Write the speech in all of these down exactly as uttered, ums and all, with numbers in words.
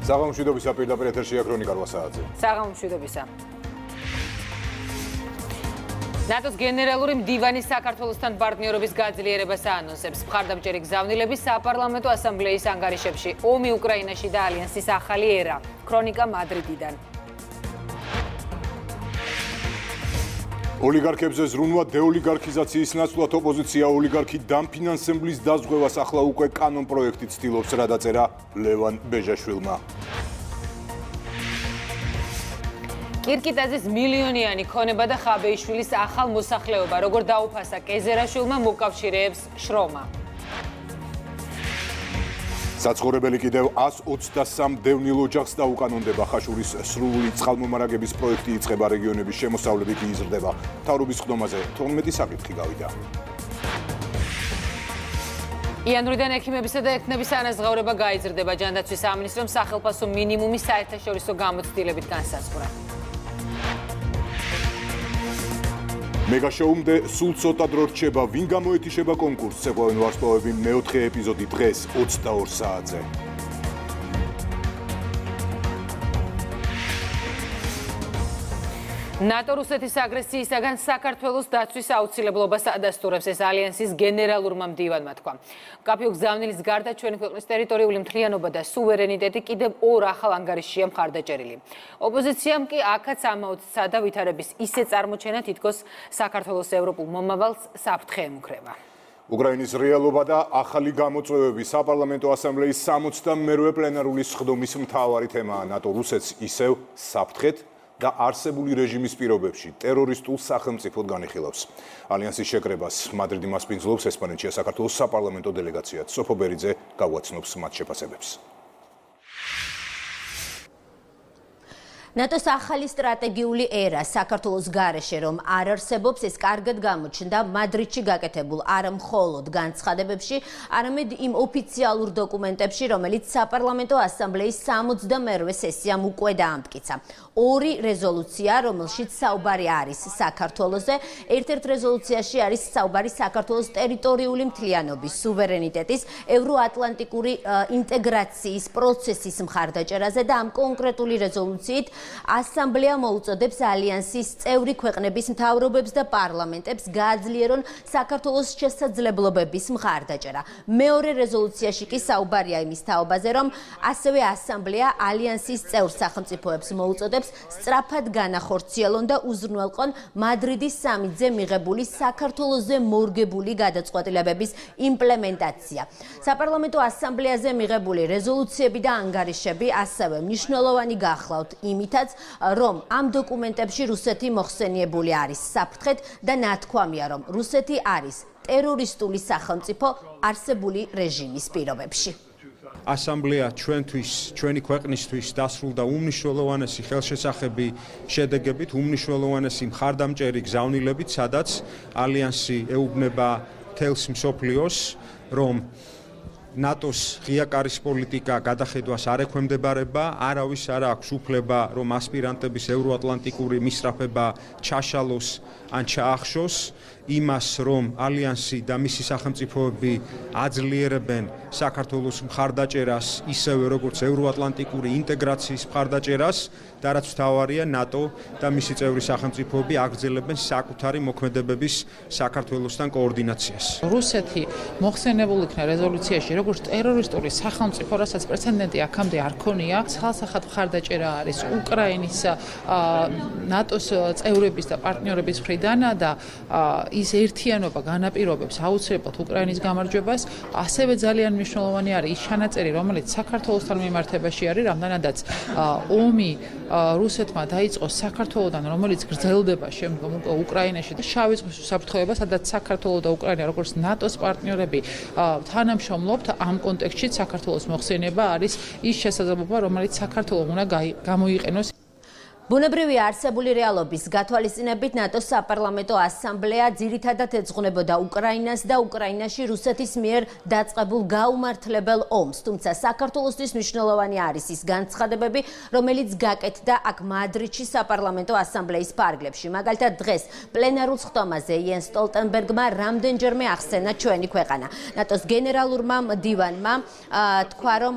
საღამომშვიდობისა პირდაპირ ეთერშია ქრონიკა რვა საათზე. საღამომშვიდობისა. ნატოს გენერალური მდივანი საქართველოსთან პარტნიორობის გაძლიერებას აანონსებს. მხარდამჭერი გზავნილები საპარლამენტო ასამბლეის ანგარიშებში ომი უკრაინაში და ალიანსის ახალი ერა. ქრონიკა მადრიდიდან. ოლიგარქებზე ზრუნვა დეოლიგარქიზაციის ნაცვლად ოპოზიცია ოლიგარქი დამფინანსებლის დაზღვევას ახლა უკვე კანონ პროექტით ცდილობს, რა დაწერა ლევან ბეჟაშვილმა. კირკიტაძის მილიონიანი ქონება და ხაბეიშვილის ახალ მოსახლეობა, როგორ დაუფასა კეზერაშვილმა მოკავშირეებს შრომა. საცხოვრებელი კიდევ ას ოცდასამ დევნილ ოჯახს დაუკანონდება. ხაშურის სრული წყალმომარაგების პროექტი იწყება, რეგიონების შემოსავლები კი იზრდება. მთავრობის ხდომაზე თორმეტი საკითხი გავიდა. იანვრიდან ექიმებისა და ეთნების ანაზღაურება გაიზრდება. ჯანდაცვის სამინისტრომ სახელმწიფო მინიმუმის საერთაშორისო გამოცდილებით განსაზღვრა. მეგაშოუმდე სულ ცოტა დრო რჩება, ვინ გამოეთიშება კონკურსს. ეყვევენ ვარსკვლავები მეოთხე ეპიზოდი დღეს ოცდაორ საათზე. ნატო რუსეთის აგრესიისაგან საქართველოს დაცვის აუცილებლობას ადასტურებს, ეს ალიანსის გენერალურმა მდივანმა თქვა. მკაფიო გზავნილის გარდა ჩვენი ქვეყნის ტერიტორიული მთლიანობა და სუვერენიტეტი კიდევ ორ ახალ ანგარიშშია მხარდაჭერილი. ოპოზიციამ კი აქაც ამაოდ სცადა ვითარების ისე წარმოჩენა, თითქოს საქართველოს ევროპულ მომავალს საფრთხე ემუქრება. უკრაინის რეალობა და ახალი გამოწვევები საპარლამენტო ასამბლეის სამოცდამერვე პლენარული სხდომის მთავარი თემაა. ნატო რუსეთს ისევ საფრთხეთ და არსებული რეჟიმის პირობებში ტერორისტულ სახელმწიფოდ განიხილავს. ალიანსის შეკრებას მადრიდი მასპინძლობს, ესპანეთშია საქართველოს საპარლამენტო დელეგაციაც. სოფო ბერიძე გაგვაცნობს მათ შეფასებებს. ნატოს ახალი სტრატეგიული ერა საქართველოს გარეშე რომ არ არსებობს, ეს კარგად გამოჩნდა მადრიდში გაკეთებულ არა მხოლოდ განცხადებებში, არამედ იმ ოფიციალურ დოკუმენტებში, რომელიც საპარლამენტო ასამბლეის სამოცდამერვე სესიამ უკვე დაამტკიცა. ორი რეზოლუცია, რომელშიც საუბარი არის საქართველოზე, ერთ-ერთ რეზოლუციაში არის საუბარი საქართველოს ტერიტორიული მთლიანობის, სუვერენიტეტის, ევროატლანტიკური ინტეგრაციის პროცესის მხარდაჭერაზე და ამ კონკრეტული რეზოლუციით ასამბლეა მოუწოდებს ალიანსის წევრი ქვეყნების მთავრობებს და პარლამენტებს გააძლიერონ საქართველოს შესაძლებლობების მხარდაჭერა. მეორე რეზოლუციაში კი საუბარია იმის თაობაზე, რომ ასევე ასამბლეა ალიანსის წევრ სახელმწიფოებს მოუწოდებს სწრაფად განახორციელონ და უზრუნველყონ მადრიდის სამიტზე მიღებული საქართველოზე მორგებული გადაწყვეტილებების იმპლემენტაცია. საპარლამენტო ასამბლეაზე მიღებული რეზოლუციები და ანგარიშები ასევე მნიშვნელოვანი გახლავთ იმითაც, რომ ამ დოკუმენტებში რუსეთი მოხსენიებული არის საფრთხეთ და ნათქვამია, რომ რუსეთი არის ტერორისტული სახელმწიფო არსებული რეჟიმის პირობებში. ასამბლეა ჩვენთვის, ჩვენი ქვეყნისთვის დასრულდა უმნიშვნელოვანესი ხელშესახები შედეგებით, უმნიშვნელოვანესი მხარდამჭერი გზავნილებით, სადაც ალიანსი ეუბნება მთელს მსოფლიოს, რომ ნატოს ღიაკარის პოლიტიკა გადახედვას არ ექვემდებარება, არავის არ აქვს უფლება, რომ ასპირანტების ევროატლანტიკური მისწრაფება ჩაშალოს ან ჩაახშოს, იმას, რომ ალიანსი და მისი სახელმწიფოები აძლიერებენ საქართველოს მხარდაჭერას, ისევე როგორც ევროატლანტიკური ინტეგრაციის მხარდაჭერას და რაც მთავარია, ნატო და მისი წევრი სახელმწიფოები აგრძელებენ საკუთარი მოქმედებების საქართველოსთან კოორდინაციას. რუსეთი მოხსენებული იქნა რეზოლუციაში, როგორც ტერორისტული სახელმწიფო, რასაც პრეცედენტი აქამდე არ ქონია. ცალსახად მხარდაჭერა არის უკრაინის ნატოს წევრების და პარტნიორების მხრიდან და ის ერთიანობა განაპირობებს აუცილებლად უკრაინის გამარჯვებას. ასევე ძალიან მნიშვნელოვანი არის ის ჩანაწერი, რომელიც საქართველოსთან მიმართებაში არის, რამდენადაც ომი რუსეთმა დაიწყო საქართველოსთან, რომელიც გრძელდება შემდგომ უკრაინაში და შავი ზღვის უსაფრთხოება, სადაც საქართველო და უკრაინა როგორც ნატოს პარტნიორები თანამშრომლობთ. ამ კონტექსტში საქართველოს მოხსენება არის ის შესაძლებლობა, რომელიც საქართველოს უნდა გამოიყენოს. ბუნებრივია არსებული რეალობის გათვალისწინებით ნატოს საპარლამენტო ასამბლეა ძირითადად ეძღვნებოდა უკრაინას და უკრაინაში რუსეთის მიერ დაწყებულ გაუმართლებელ ომს. Თუმცა საქართველოსთვის მნიშვნელოვანი არის ის განცხადებები, რომელიც გაკეთდა აქ მადრიდში საპარლამენტო ასამბლეის ფარგლებში. მაგალითად დღეს პლენარულ სხდომაზე იენს სტოლტენბერგმა რამდენჯერმე ახსენა ჩვენი ქვეყანა. ნატოს გენერალურმა მდივანმა თქვა, რომ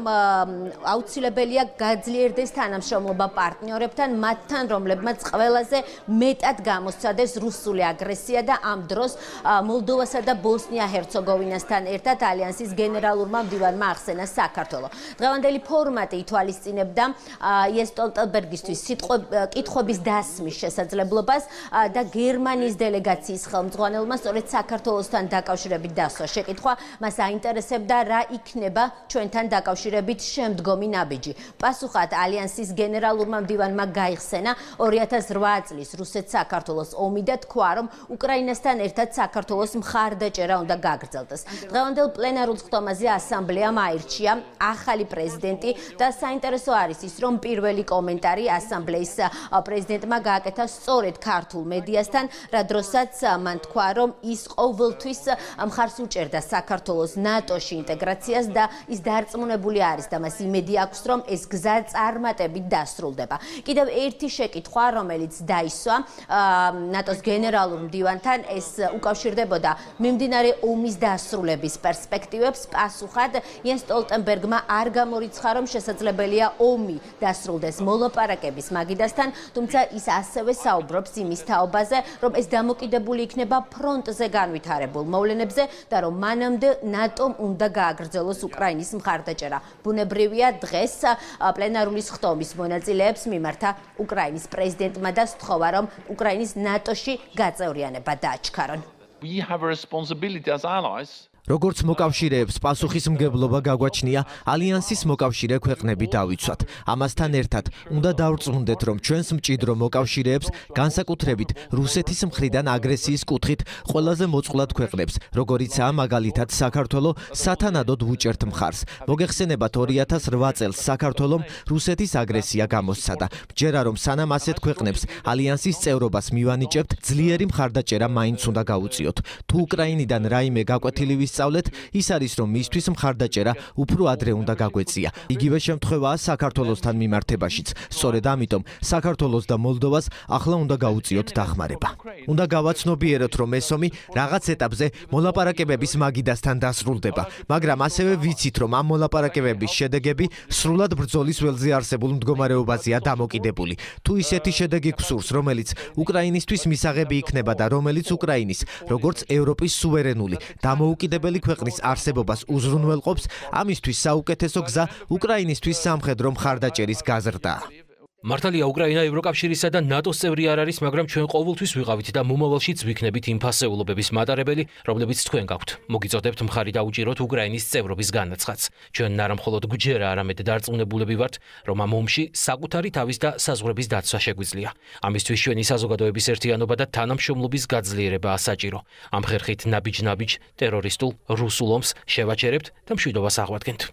აუცილებელია გაძლიერდეს თანამშრომლობა პარტნიორებთან, თან რომლებმაც ყველაზე მეტად გამოსცადეს რუსული აგრესია და ამ დროს მოლდოვასა და ბოსნია-ჰერცეგოვინასთან ერთად ალიანსის გენერალურმა მდივანმა ახსენა საქართველო. დღევანდელი ფორმატი ითვალისწინებდა იენს სტოლტენბერგისთვის კითხვების დასმის შესაძლებლობას და გერმანიის დელეგაციის ხელმძღვანელმა სწორედ საქართველოსთან დაკავშირებით დასვა შეკითხვა, მას აინტერესებდა რა იქნება ჩვენთან დაკავშირებით შემდგომი ნაბიჯი. პასუხად ალიანსის გენერალურმა მდივანმა გაიხსნა ორი ათას რვა წლის რუსეთ-საქართველოს ომი და თქვა, რომ უკრაინასთან ერთად საქართველოს მხარდაჭერა უნდა გაგრძელდეს. დღევანდელ პლენარულ სხდომაზე ასამბლეამ აირჩია ახალი პრეზიდენტი და საინტერესო არის ის, რომ პირველი კომენტარი ასამბლეის პრეზიდენტმა გააკეთა სწორედ ქართულ მედიასთან, რა დროსაც მან თქვა, რომ ის ყოველთვის მხარს უჭერდა საქართველოს ნატოში ინტეგრაციას და ის დარწმუნებული არის და მას იმედი აქვს, რომ ეს გზა წარმატებით დასრულდება. კიდევ ერთი შეკითხვა, რომელიც დაისვა ნატოს გენერალურ მდივანთან, ეს უკავშირდებოდა მიმდინარე ომის დასრულების პერსპექტივებს. პასუხად იენს სტოლტენბერგმა არ გამორიცხა, რომ შესაძლებელია ომი დასრულდეს მოლაპარაკების მაგიდასთან, თუმცა ის ასევე საუბრობს იმის თაობაზე, რომ ეს დამოკიდებული იქნება ფრონტზე განვითარებულ მოვლენებზე და რომ მანამდე ნატომ უნდა გააგრძელოს უკრაინის მხარდაჭერა. ბუნებრივია დღეს პლენარული სხდომის მონაწილეებს მიმართა უკრაინის პრეზიდენტმა და სთხოვა, რომ უკრაინის ნატოში გაწევრიანება დააჩქარონ. We have a responsibility as allies. როგორც მოკავშირეებს პასუხისმგებლობა გაგვაჩნია ალიანსის მოკავშირე ქვეყნები დავიცვათ. ამასთან ერთად უნდა დავრწმუნდეთ, რომ ჩვენს მჭიდრო მოკავშირეებს, განსაკუთრებით რუსეთის მხრიდან აგრესიის კუთხით ყველაზე მოწყვლად ქვეყნებს, როგორიცაა მაგალითად საქართველო, სათანადოდ ვუჭერთ მხარს. მოგეხსენებათ ორი ათას რვა წელს საქართველომ რუსეთის აგრესია გამოსცადა. მჯერა რომ სანამ ასეთ ქვეყნებს ალიანსის წევრობას მივანიჭებთ, ძლიერი მხარდაჭერა მაინც უნდა გაუწიოთ. თუ უკრაინიდან რაიმე გაკვეთილი სწავლეთ, ის არის, რომ მისთვის მხარდაჭერა უფრო ადრე უნდა გაგვეწია. იგივე შემთხვევაა საქართველოსთან მიმართებაშიც. სწორედ ამიტომ საქართველოს და მოლდოვას ახლა უნდა გაუწიოთ დახმარება. უნდა გავაცნობიეროთ, რომ ეს ომი რაღაც ეტაპზე მოლაპარაკებების მაგიდასთან დასრულდება, მაგრამ ასევე ვიცით, რომ ამ მოლაპარაკებების შედეგები სრულად ბრძოლის ველზე არსებულ მდგომარეობაზეა დამოკიდებული. თუ ისეთი შედეგი გსურს, რომელიც უკრაინისთვის მისაღები იქნება და რომელიც უკრაინის, როგორც ევროპის სუვერენული დამოუკიდებელი ქვეყნის არსებობას უზრუნველყოფს, ამისთვის საუკეთესო გზა უკრაინისთვის სამხედრო მხარდაჭერის გაზრდაა. მართალია უკრაინა ევროკავშირისა და ნატოს წევრი არ არის, მაგრამ ჩვენ ყოველთვის ვიყავით და მომავალშიც ვიქნებით იმ ფასეულობების მატარებელი, რომლებიც თქვენ გაქვთ. მოგიწოდებთ მხარი დაუჭიროთ უკრაინის წევრობის განაცხადს. ჩვენ არა მხოლოდ გვჯერა, არამედ დარწმუნებულები ვართ, რომ ამ ომში საკუთარი თავის და საზღვრების დაცვა შეგვიძლია. ამისთვის ჩვენი საზოგადოების ერთიანობა და თანამშრომლობის გაძლიერებაა საჭირო. ამ ხერხით ნაბიჯ-ნაბიჯ ტერორისტულ რუსულ ომს შევაჩერებთ და მშვიდობას აღვადგენთ.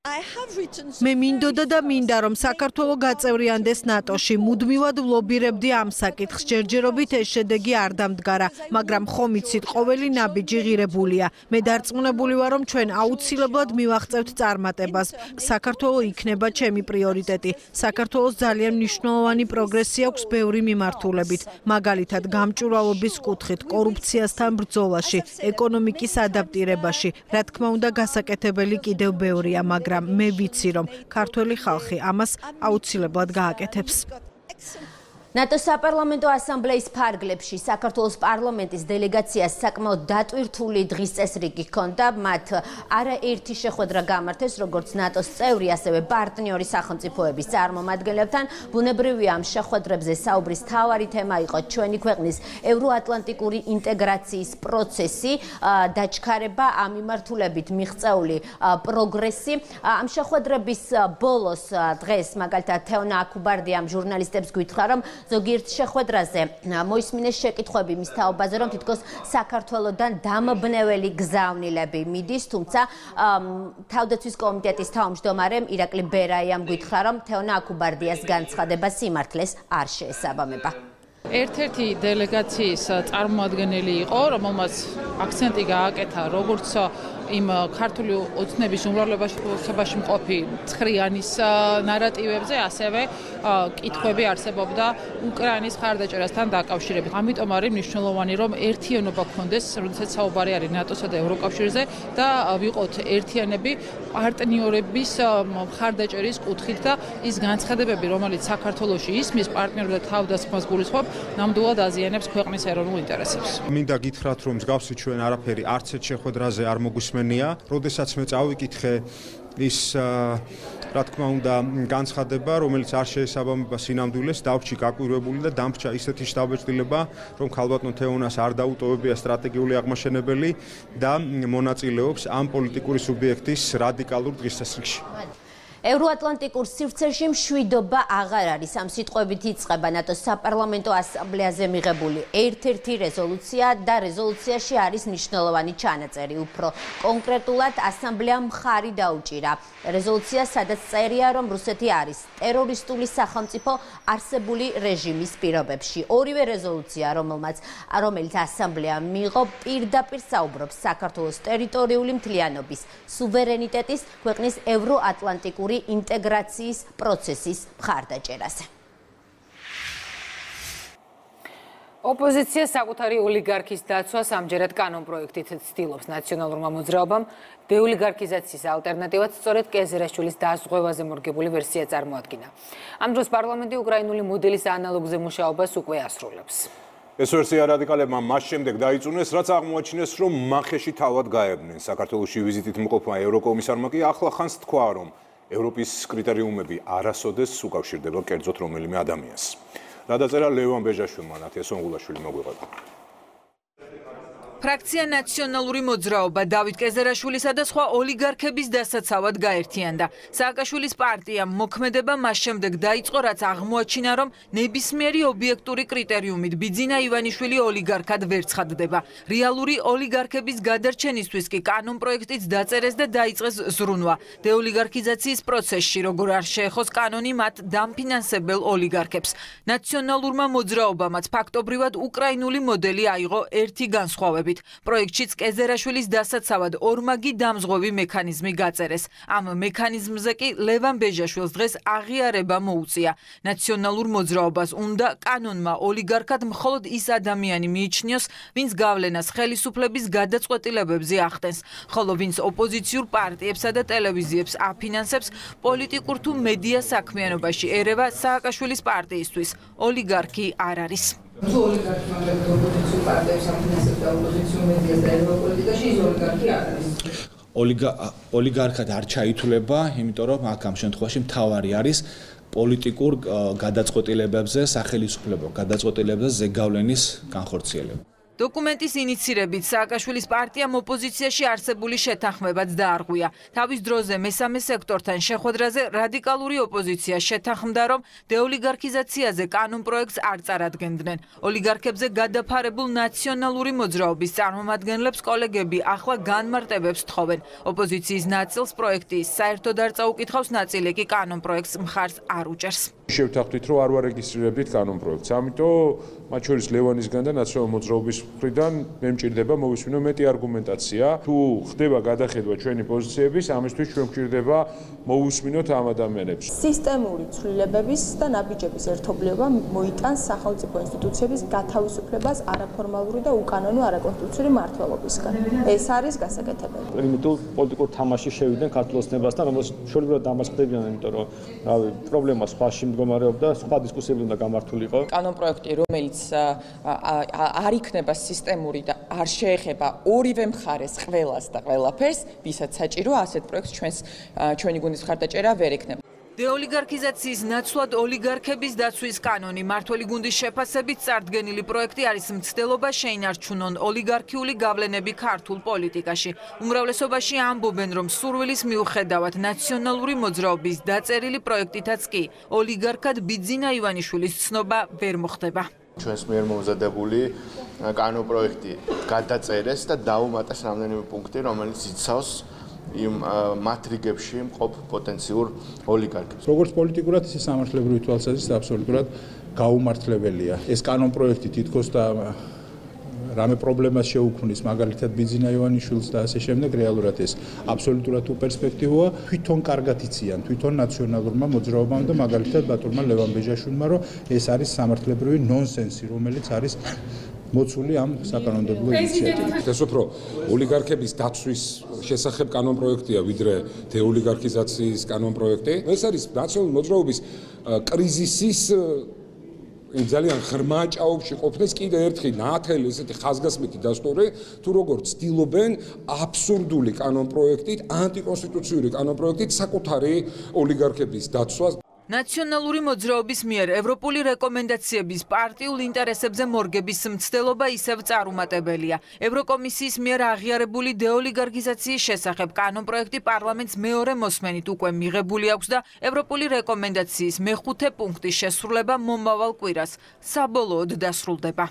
მე მინდოდა და მინდა, რომ საქართველო გაწევრიანდეს ნატოში. მუდმივად ვლობირებდი ამ საკითხს. ჯერჯერობით ეს შედეგი არ დამდგარა, მაგრამ ხომ იცით, ყოველი ნაბიჯი ღირებულია. მე დარწმუნებული ვარ, რომ ჩვენ აუცილებლად მივაღწევთ წარმატებას. საქართველო იქნება ჩემი პრიორიტეტი. საქართველოს ძალიან მნიშვნელოვანი პროგრესი აქვს ბევრი მიმართულებით, მაგალითად გამჭვირვალობის კუთხით, კორუფციასთან ბრძოლაში, ეკონომიკის ადაპტირებაში. რა თქმა უნდა, გასაკეთებელი კიდევ ბევრია, მაგრამ მე ვიცი, რომ ქართველი ხალხი ამას აუცილებლად გააკეთებს. ნატოს საპარლამენტო ასამბლეის ფარგლებში საქართველოს პარლამენტის დელეგაციას საკმაოდ დატვირთული დღის წესრიგი ჰქონდა. მათ არაერთი შეხვედრა გამართეს როგორც ნატოს წევრი, ასევე პარტნიორი სახელმწიფოების წარმომადგენლებთან. ბუნებრივია, ამ შეხვედრებზე საუბრის მთავარი თემა იყო ჩვენი ქვეყნის ევროატლანტიკური ინტეგრაციის პროცესი, დაჩქარება, ამ მიმართულებით მიღწეული პროგრესი. ამ შეხვედრების ბოლოს დღეს მაგალითად თეონა აქუბარდიამ ჟურნალისტებს გითხრა, რომ ზოგიერთ შეხვედრაზე მოისმინეს შეკითხვები მის თაობაზე, რომ თითქოს საქართველოსდან დამბნეველი გზავნილები მიდის, თუმცა თავდაცვის კომიტეტის თავმჯდომარემ ირაკლი ბერაიამ გითხრა, რომ თეონა აკუბარდიას განცხადება სიმართლეს არ შეესაბამება. ერთ-ერთი დელეგაციის წარმოადგენელი იყო, რომელმაც აქცენტი გააკეთა როგორც იმ ქართული ოცნების უმრავლესობაში მყოფი ცხრიანის ნარატივებზე, ასევე კითხვები არსებობდა უკრაინის ხარდაჭერასთან დაკავშირებით. ამიტომ არის მნიშვნელოვანი, რომ ერთიანობა გქონდეს, როდესაც საუბარი არის ნატოსა და ევროკავშირზე და ვიყოთ ერთიანები პარტნიორების ხარდაჭერის კუთხით და ის განცხადებები, რომელიც საქართველოში ისმის პარტნიორთა თავდასხმას გულისხმობ, ნამდვილად აზიანებს ქვეყნის ეროვნულ ინტერესებს. მინდა გითხრათ, რომ მსგავსი ჩვენ არაფერი არც ერთ შეხვედრაზე არ მოგვისმენია, როდესაც მე წავიკითხე ის რა თქმა უნდა განცხადება, რომელიც არ შეესაბამება სინამდვილეს, დავრჩი გაკვირვებული და დამრჩა ისეთი შთაბეჭდილება, რომ ქალბატონ თეონას არ დაუტოვებია სტრატეგიული აღმაშენებელი და მონაწილეობს ამ პოლიტიკური სუბიექტის რადიკალურ დღესასრიგში. ევროატლანტიკურ სივრცეში მშვიდობა აღარ არის. ამ სიტყვებით იწყება ნატოს საპარლამენტო ასამბლეაზე მიღებული ერთ-ერთი რეზოლუცია და რეზოლუციაში არის მნიშვნელოვანი ჩანაწერი. უფრო კონკრეტულად ასამბლეამ მხარი დაუჭირა რეზოლუცია, სადაც წერია, რომ რუსეთი არის ტერორისტული სახელმწიფო არსებული რეჟიმის პირობებში. ორივე რეზოლუცია, რომელმაც რომელიც ასამბლეამ მიიღო, პირდაპირ საუბრობს საქართველოს ტერიტორიული მთლიანობის, სუვერენიტეტის, ქვეყნის ევროატლანტიკური ინტეგრაციის პროცესის მხარდაჭერაზე. ოპოზიცია საკუთარი ოლიგარქის დაცვას ამჯერად კანონპროექტით ცდილობს. ნაციონალურმა მოძრაობამ დეოლიგარქიზაციის ალტერნატივად სწორედ კეზერაშვილის დაზღვევაზე მორგებული ვერსია წარმოადგინა. ამ დროს პარლამენტი უკრაინული მოდელის ანალოგზე მუშაობას უკვე ასრულებს. ეს ვერსია რადიკალებმა მას შემდეგ დაიწუნეს, რაც აღმოაჩინეს, რომ მახეში თავად გაებდნენ. საქართველოში ვიზიტით მყოფმა ევროკომისარმა კი ახლა ხანს თქვა, რომ ევროპის კრიტერიუმები არასოდეს უკავშირდება კერძოდ რომელიმე ადამიანს. რა დაწერა ლევან ბეჟაშვილმა, ნათია სონგულაშვილი მოგვიყვება. ფრაქცია ნაციონალური მოძრაობა დავით კეზერაშვილისა და სხვა ოლიგარქების დასაცავად გაერთიანდა. სააკაშვილის პარტიამ მოქმედება მას შემდეგ დაიწყო, რაც აღმოაჩინა, რომ ნებისმიერი ობიექტური კრიტერიუმით ბიძინა ივანიშვილი ოლიგარქად ვერ ცხადდება. რეალური ოლიგარქების გადარჩენისთვის კი კანონპროექტიც დაწერეს და დაიწყეს ზრუნვა. დეოლიგარქიზაციის პროცესში, როგორ არ შეეხოს კანონი მათ დამფინანსებელ ოლიგარქებს. ნაციონალურმა მოძრაობამაც ფაქტობრივად უკრაინული მოდელი აიღო ერთი განსხვავებით. პროექტშიც კეზერაშვილის დასაცავად ორმაგი დამზღვევი მექანიზმი გაწერეს. ამ მექანიზმზე კი ლევან ბეჟაშვილს დღეს აღიარება მოუწია. ნაციონალურ მოძრაობას უნდა კანონმა ოლიგარქად მხოლოდ ის ადამიანი მიიჩნიოს, ვინც გავლენას ხელისუფლების გადაწყვეტილებებზე ახდენს, ხოლო ვინც ოპოზიციურ პარტიებსა და ტელევიზიებს აფინანსებს, პოლიტიკურ თუ მედია საქმიანობაში ერევა სააკაშვილის პარტიისთვის ოლიგარქი არ არის. თუ ოლიგარქი მაგალითად ოპოზიციურ პარტიებს აფინანსებდა ოპოზიციურ მედიას და ერევა პოლიტიკაში, ის ოლიგარქი არ არის. ოლიგარქად არ ჩაითვლება, იმიტომ რომ აქ ამ შემთხვევაში მთავარი არის პოლიტიკურ გადაწყვეტილებებზე, სახელმწიფო გადაწყვეტილებებზე ზეგავლენის განხორციელება. დოკუმენტის ინიცირებით სააკაშვილის პარტიამ ოპოზიციაში არსებული შეთანხმებაც დაარღვია. თავის დროზე მესამე სექტორთან შეხვედრაზე რადიკალური ოპოზიცია შეთანხმდა, რომ დეოლიგარქიზაციაზე კანონპროექტს არ წარადგენდნენ. ოლიგარქებზე გადაფარებულ ნაციონალური მოძრაობის წარმომადგენლებს კოლეგები ახლა განმარტებებს თხოვენ. ოპოზიციის ნაწილს პროექტი საერთოდ არ წაუკითხავს, ნაწილი კი კანონპროექტს მხარს არ უჭერს. შევთანხმდით, რომ არ ვარეგისტრირებდით კანონპროექტს. ამიტომ მათ შორის ლევანისგან და ნაციონალურ მოძრაობის მხრიდან მე მჭირდება მოვისმინო მეტი არგუმენტაცია. თუ ხდება გადახედვა ჩვენი პოზიციების, ამისთვის ჩვენ გვჭირდება მოვისმინოთ ამ ადამიანებს. სისტემური ცვლილებების და ნაბიჯების ერთობლიობა მოიტანს სახელმწიფო ინსტიტუციების გათავისუფლებას არაფორმალური და უკანონო არაკონსტიტუციური მმართველობისგან. ეს არის გასაკეთებელი. ლიმიტურ პოლიტიკურ თამაში შევიდნენ ქართულ ოცნებასთან, რომელსაც შორიბრად დამასხდებიან, იმიტომ რომ რავი, პრობლემა სხვაში მდგომარეობდა, სხვა დისკუსიები უნდა გამართულიყო. კანონპროექტი, რომელიც არ იქნება სისტემური და არ შეეხება ორივე მხარეს ყველას და ყველაფერს, ვისაც საჭირო ასეთ პროექტს ჩვენს ჩვენი გუნდის მხარდაჭერა ვერ ექნება. დეოლიგარქიზაციის ნაცვლად ოლიგარქების დაცვის კანონი მართველი გუნდის შეფასებით წარდგენილი პროექტი არის მცდელობა შეინარჩუნონ ოლიგარქიული გავლენები ქართულ პოლიტიკაში. უმრავლესობაში ამბობენ, რომ სურვილის მიუხედავად ნაციონალური მოძრაობის დაწერილი პროექტითაც კი ოლიგარქად ბიძინა ივანიშვილის ცნობა ვერ მოხდება. ჩვენს მიერ მომზადებული კანონპროექტი გადაწერეს და დაუმატეს რამდენიმე პუნქტი, რომელიც იცავს იმ მატრიგებში მყოფ პოტენციურ ოლიგარქებს. როგორც პოლიტიკურად, ისე სამართლებრივი თვალსაზრისით აბსოლუტურად გაუმართლებელია. ეს კანონპროექტი თითქოს და რამე პრობლემას შეუქმნის, მაგალითად ბიძინა ივანიშვილს და ასე შემდეგ, რეალურად ეს აბსოლუტურად უპერსპექტივოა. თვითონ კარგად იციან, თვითონ ნაციონალურმა მოძრაობამ და მაგალითად ბატონმა ლევან ბეჟაშვილმა, რომ ეს არის სამართლებრივი ნონსენსი, რომელიც არის მოცული ამ საკანონმდებლო ინიციატივით. ეს უფრო ოლიგარქების დაცვის შესახებ კანონპროექტია, ვიდრე დეოლიგარქიზაციის კანონპროექტი. ეს არის ნაციონალური მოძრაობის კრიზისის ძალიან ღრმა ჭაობში ყოფნის კიდევ ერთი ნათელი ესეთი ხაზგასმითი დასტური, თუ როგორ ცდილობენ აბსურდული კანონპროექტით, ანტიკონსტიტუციური კანონპროექტით საკუთარი ოლიგარქების დაცვას. ნაციონალური მოძრაობის მიერ ევროპული რეკომენდაციების პარტიულ ინტერესებზე მორგების მცდელობა ისევ წარუმატებელია. ევროკომისიის მიერ აღიარებული დეოლიგარქიზაციის შესახებ კანონპროექტი პარლამენტს მეორე მოსმენით უკვე მიღებული აქვს და ევროპული რეკომენდაციის მეხუთე პუნქტის შესრულება მომავალ კვირას საბოლოოდ დასრულდება.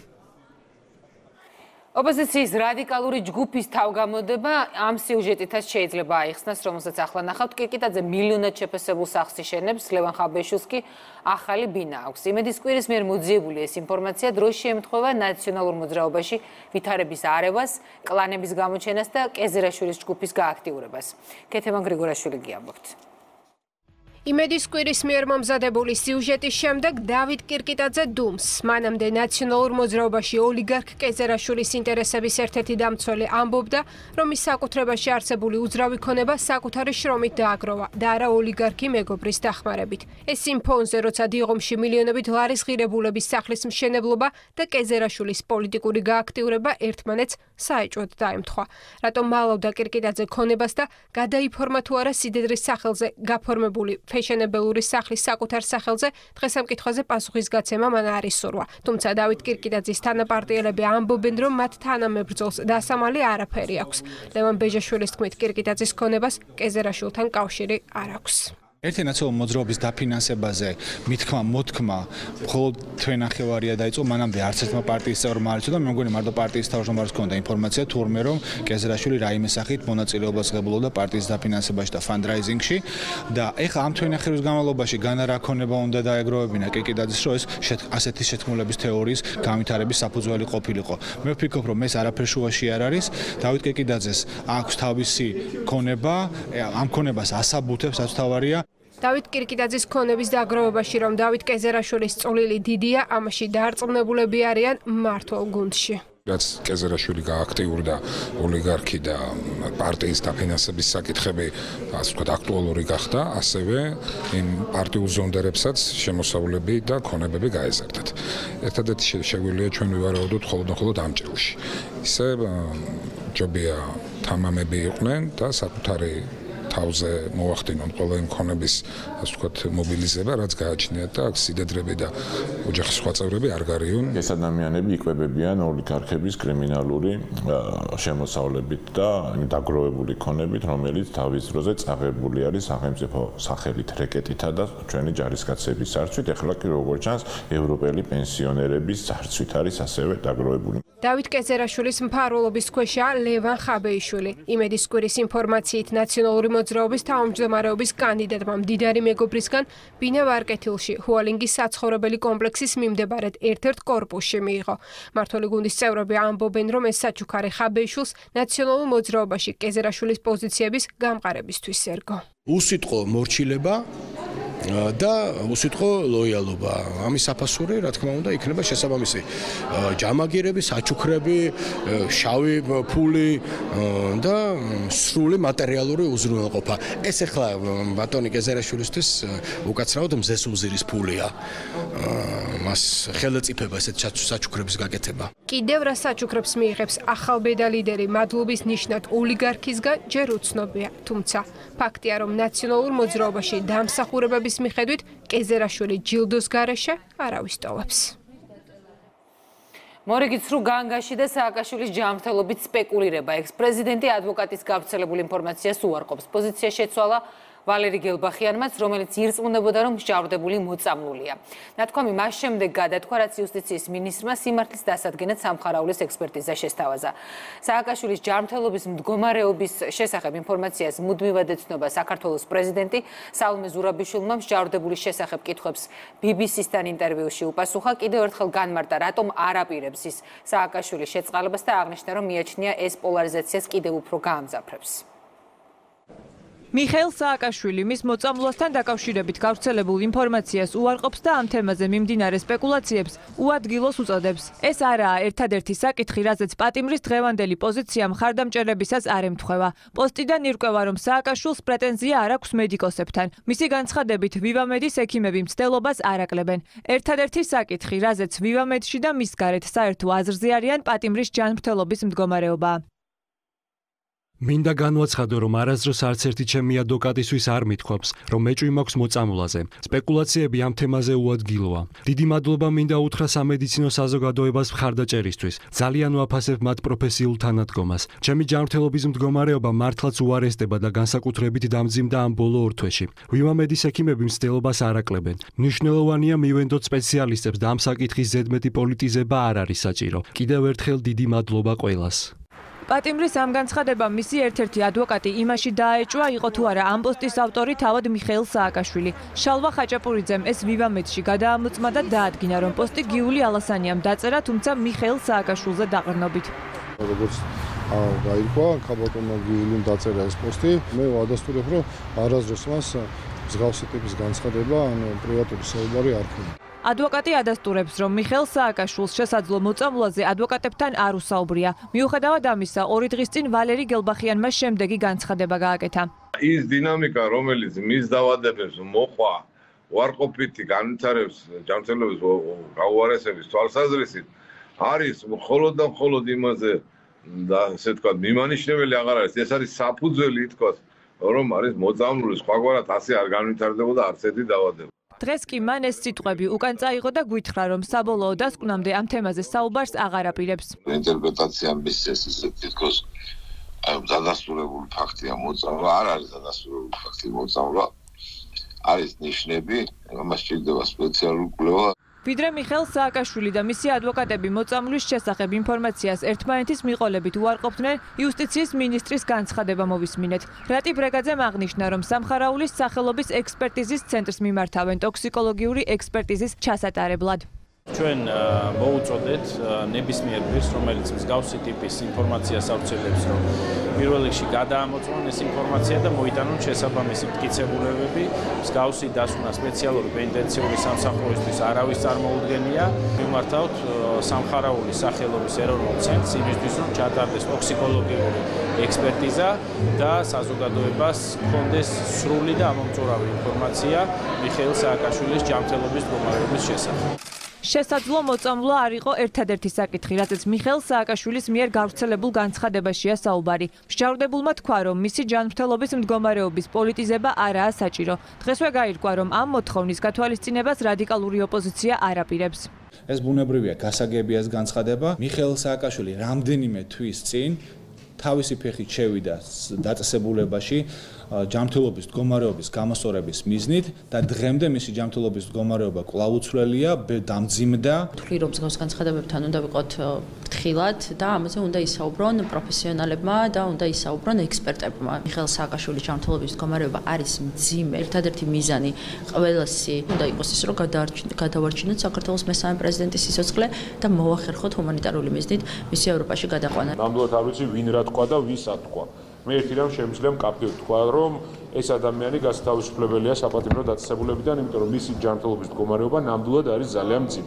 ოპოზიციის რადიკალური ჯგუფის თავგამოდება ამ სიუჟეტითაც შეიძლება აიხსნას, რომელსაც ახლა ნახავთ. კირკიტაძე მილიონად შეფასებულ სახლს იშენებს, ლევან ხაბეშვილს კი ახალი ბინა აქვს. იმედის კვირის მიერ მოძიებული ეს ინფორმაცია დროში ემთხვევა ნაციონალურ მოძრაობაში ვითარების არევას, კლანების გამოჩენას და კეზერაშვილის ჯგუფის გააქტიურებას. კეთემან გრიგორაშვილი გიამბობთ. იმედის კვირის მიერ მომზადებული სიუჟეტის შემდეგ დავით კირკიტაძე დუმს. მანამდე ნაციონალურ მოძრაობაში ოლიგარქ კეზერაშვილის ინტერესების ერთ-ერთი დამცველი ამბობდა, რომ ის საკუთრებაში არსებული უძრავი ქონება საკუთარი შრომით დააგროვა და არა ოლიგარქი მეგობრის დახმარებით. ეს იმ ფონზე, როცა დიღომში მილიონობით ლარის ღირებულების სახლის მშენებლობა და კეზერაშვილის პოლიტიკური გააქტიურება ერთმანეთს საეჭვოდ დაემთხვა. რატომ მალავდა კირკიტაძე ქონებას და გადაიფორმა თუ არა სიდიდრის სახელზე გაფორმებული ფეშენებელური სახლის საკუთარ სახელზე, დღეს ამ კითხვაზე პასუხისგაცემა მან არ ისურვა. თუმცა დავით კირკიტაძის თანაპარტიელები ამბობენ, რომ მათ თანამებრძოლს დასამალი არაფერი აქვს. ლევან ბეჟაშვილის თქმით, კირკიტაძის ქონებას კეზერაშვილთან კავშირი არ აქვს. ერთი ნაციონალური მოძრაობის დაფინანსებაზე მithქმა მოთქმა მხოლოდ თვენახევარია დაიწყო, მანამდე არც ერთმა პარტიის წევრმა არ იცოდა, მე მგონი მარტო პარტიის თავმჯდომარეს ჰქონდა ინფორმაცია თურმე რომ კეზერაშვილი რაიმე სახით მონაწილეობას ღებულობდა პარტიის დაფინანსებაში და ფანდრაიზინგში და ეხლა ამ თვენახევრის განმავლობაში განა რა ქონება უნდა დაეგროვებინა კირკიტაძის, რომ ეს ასეთი შეთქმულების თეორიის განვითარების საფუძველი ყოფილიყო. მე ვფიქრობ, რომ ეს არაფერ შუაში არ არის. დავით კირკიტაძეს აქვს თავისი ქონება, ამ ქონებას ასაბუთებს, რაც თავარია. დავით კირკიტაძის ქონების დაგროვებაში, რომ დავით კეზერაშვილის წვლილი დიდია, ამაში დაარწმუნებულები არიან მმართველ გუნდში. რაც კეზერაშვილი გააქტიურდა ოლიგარქი და პარტიის დაფინანსების საკითხები, ასე ვთქვათ, აქტუალური გახდა, ასევე იმ პარტიულ ზონდერებსაც შემოსავლები და ქონებები გაეზარდათ. ერთადერთი შეგვიძლია ჩვენ ვივარაუდოთ მხოლოდ და მხოლოდ ამ ჭრილში. ისე ჯობია თამამები იყვნენ და საკუთარი თავზე მოახდინონ ყველა იმ ქონების, ასე ვთქვათ, მობილიზება, რაც გააჩნიათ და აქ სიდედრები და ოჯახის სხვა წევრები არ გარიონ. ეს ადამიანები იკვებებიან ოლიგარქების კრიმინალური შემოსავლებით და დაგროვებული ქონებით, რომელიც თავის დროზე წაღებული არის სახელმწიფო სახელით რეკეტითა და ჩვენი ჯარისკაცების წარსვით, ეხლა კი როგორც ჩანს, ევროპელი პენსიონერების წარსვით არის ასევე დაგროვებული. დავით კეზერაშვილის მფარველობის ქვეშაა ლევან ხაბეიშვილი. იმედის კვირის ინფორმაციით ნაციონალური მოძრაობის თავმჯდომარეობის კანდიდატმა მდიდარი მეგობრისგან ბინა ვარკეთილში ჰუალინგის საცხოვრებელი კომპლექსის მიმდებარედ ერთ-ერთ კორპუსში მიიღო. მმართველი გუნდის წევრები ამბობენ, რომ ეს საჩუქარი ხაბეიშვილს ნაციონალურ მოძრაობაში კეზერაშვილის პოზიციების გამყარებისთვის ერგო. უსიტყვო მორჩილება და უსიტყვო ლოიალობა. ამის საფასური, რა თქმა უნდა, იქნება შესაბამისი ჯამაგირები, საჩუქრები, შავი ფული და სრული მატერიალური უზრუნველყოფა. ეს ახლა ბატონი კეზერაშვილისთვის უკაცრავად მზეს უზირის ფულია. მას ხელწიფება ესეთ საჩუქრების გაკეთება. კიდევ რა საჩუქრებს მიიღებს ახალბედა ლიდერი მადლობის ნიშნად ოლიგარქისგან ჯერ უცნობია. თუმცა ფაქტია, რომ ნაციონალურ მოძრაობაში დამსახურებების პრესის მიხედვით კეზერაშვილი ჯილდოს გარეშე არავის ტოვებს. მორიგის სრულ განგაში და სააკაშვილის ჯანმრთელობით სპეკულირება. ექს-პრეზიდენტი ადვოკატის გავრცელებულ ინფორმაციას უარყოფს. პოზიცია შეცვალა ვალერი გელბახიანმაც, რომელიც ირწმუნებოდა, რომ მსჯავრდებული მოწამლულია. ნათქვამი მას შემდეგ გადათქვა, რაც იუსტიციის მინისტრმა სიმართლის დასადგენად სამხარაულის ექსპერტიზა შესთავაზა. სააკაშვილის ჯანმრთელობის მდგომარეობის შესახებ ინფორმაციას მუდმივად ეცნობა საქართველოს პრეზიდენტი. სალომე ზურაბიშვილმა მსჯავრდებულის შესახებ კითხვებს ბი ბი სისთან ინტერვიუში უპასუხა. კიდევ ერთხელ განმარტა, რატომ არ აპირებს ის სააკაშვილის შეწყალებას და აღნიშნა, რომ მიაჩნია ეს პოლარიზაციას კიდევ უფრო გაამძაფრებს. მიხეილ სააკაშვილი მის მოწამვლასთან დაკავშირებით გავრცელებულ ინფორმაციას უარყოფს და ამ თემაზე მიმდინარე სპეკულაციებს უადგილოს უწოდებს. ეს არაა ერთადერთი საკითხი, რაზეც პატიმრის დღევანდელი პოზიცია მხარდამჭერებისას არ ემთხვევა. პოსტიდან ირკვევა, რომ სააკაშვილს პრეტენზია არ აქვს მედიკოსებთან. მისი განცხადებით, ვივამედის ექიმები მცდელობას არ აკლებენ. ერთადერთი საკითხი, რაზეც ვივამედში და მის გარეთ საერთო აზრზე არიან პატიმრის ჯანმრთელობის მდგომარეობა. მინდა განვაცხადო, რომ არასდროს არც ერთი ჩემი ადვოკატისთვის არ მithქვობს, რომ მეჭვი მაქვს მოწამვლაზე. სპეკულაციები ამ თემაზე უადგილოა. დიდი მადლობა მინდა უთხრა სამედიცინო საზოგადოებას მხარდაჭერისთვის. ძალიან ვაფასებ მათ პროფესიულ თანადგომას. ჩემი ჯანმრთელობის მდგომარეობა მართლაც უარესდება და განსაკუთრებით დამძიმდა ამ ბოლო ორ თვეში. ვივამედის ექიმები მცდელობას არ აკლებენ. მნიშვნელოვანია მივენდოთ სპეციალისტებს და ამ საკითხის ზედმეტი პოლიტიზება არ არის საჭირო. კიდევ ერთხელ დიდი მადლობა ყველას. პატიმრის ამ განცხადებამ მისი ერთ-ერთი ადვოკატი იმაში დააეჭვა, იყო თუ არა ამ პოსტის ავტორი თავად მიხეილ სააკაშვილი. შალვა ხაჭაპურიძემ ეს ვივამედში გადაამოწმა და დაადგინა, რომ პოსტი გიული ალასანიამ დაწერა, თუმცა მიხეილ სააკაშვილზე დაყრდნობით. როგორც გაირკვა, ქაბატონმა გიულიმ დაწერა ეს პოსტი, მე ვადასტურებ, რომ არასდროს მას მსგავსი ტიპის განცხადება, ან პრივატული საუბარი არ ქონია. ადვოკატი ადასტურებს, რომ მიხეილ სააკაშვილს შესაძლო მოწამვლაზე ადვოკატებთან არ უსაუბრია. მიუხედავად ამისა, ორი დღის წინ ვალერი გელბახიანმა შემდეგი განცხადება გააკეთა. ის დინამიკა, რომელიც მის დაავადებებს მოყვა, უარყოფითი განვითარების ჯანმრთელობის გაუარესების თვალსაზრისით, არის მხოლოდ და მხოლოდ იმაზე და ასე ვთქვათ, მიმანიშნებელი აღარ არის. ეს არის საფუძველი ითქვას, რომ არის მოწამლული, სხვაგვარად ასე არ განვითარდებოდა არც ერთი დაავადება. დღეს კი მან ეს სიტყვები უკან წაიღო და გვითხრა, რომ საბოლოო დასკვნამდე ამ თემაზე საუბარს აღარ აპირებს. ინტერპრეტაცია მისცეს ისე თითქოს დადასტურებული ფაქტია მოწამვლა, არ არის დადასტურებული ფაქტი მოწამვლა. არის ნიშნები, ამას სჭირდება სპეციალური კვლევა. ვიდრე მიხეილ სააკაშვილი და მისი ადვოკატები მოწამვლის შესახებ ინფორმაციას ერთმანეთის მიყოლებით უარყოფდნენ, იუსტიციის მინისტრის განცხადება მოვისმინეთ. რატი ბრეგაძემ აღნიშნა, რომ სამხარაულის სახელობის ექსპერტიზის ცენტრს მიმართავენ ტოქსიკოლოგიური ექსპერტიზის ჩასატარებლად. ჩვენ მოუწოდეთ ნებისმიერ პირს, რომელიც მსგავსი ტიპის ინფორმაციას ავრცელებს, რომ პირველ რიგში გადაამოწმონ ეს ინფორმაცია და მოიტანონ შესაბამისი მტკიცებულებები. მსგავსი დასკვნა სპეციალური პენიტენციური სამსახურისთვის არავის წარმოუდგენია. მიმართავთ სამხარაულის სახელობის ეროვნულ ცენტრს იმისთვის, რომ ჩატარდეს ტოქსიკოლოგიური ექსპერტიზა და საზოგადოებას ჰქონდეს სრული და ამომწურავი ინფორმაცია მიხეილ სააკაშვილის ჯანმრთელობის მდგომარეობის შესახებ. შესაძლო მოწამვლა არ იყო ერთადერთი საკითხი, რაზეც მიხეილ სააკაშვილის მიერ გავრცელებულ განცხადებაშია საუბარი. მსჯავრდებულმა თქვა, რომ მისი ჯანმრთელობის მდგომარეობის პოლიტიზება არაა საჭირო. დღესვე გაირკვა, რომ ამ მოთხოვნის გათვალისწინებას რადიკალური ოპოზიცია არ აპირებს. ეს ბუნებრივია გასაგებია ეს განცხადება. მიხეილ სააკაშვილი რამდენიმე თვის წინ თავისი ფეხით შევიდა დაწესებულებაში ჯანმრთელობის მდგომარეობის გამოსწორების მიზნით და დღემდე მისი ჯანმრთელობის მდგომარეობა კვლავ უცვლელია, დამძიმდა. ვთვლი, რომ მსგავს განცხადებებთან უნდა ვიყოთ ფრთხილად და ამაზე უნდა ისაუბრონ პროფესიონალებმა და უნდა ისაუბრონ ექსპერტებმა. მიხეილ სააკაშვილის ჯანმრთელობის მდგომარეობა არის მძიმე. ერთადერთი მიზანი ყველასი უნდა იყოს ის, რომ გადავარჩინოთ საქართველოს მესამე პრეზიდენტის სიცოცხლე და მოახერხოთ ჰუმანიტარული მიზნით მისი ევროპაში გადაყვანა. ნამდვილად არ ვიცი ვინ რა თქვა და ვისაც თქვა. მე ერთი რამ შემიძლია მკაფიოდ თქვა, რომ ეს ადამიანი გასათავისუფლებელია საპატიმრო დაწესებულებიდან, იმიტომ რომ მისი ჯანმრთელობის მდგომარეობა ნამდვილად არის ძალიან მძიმე.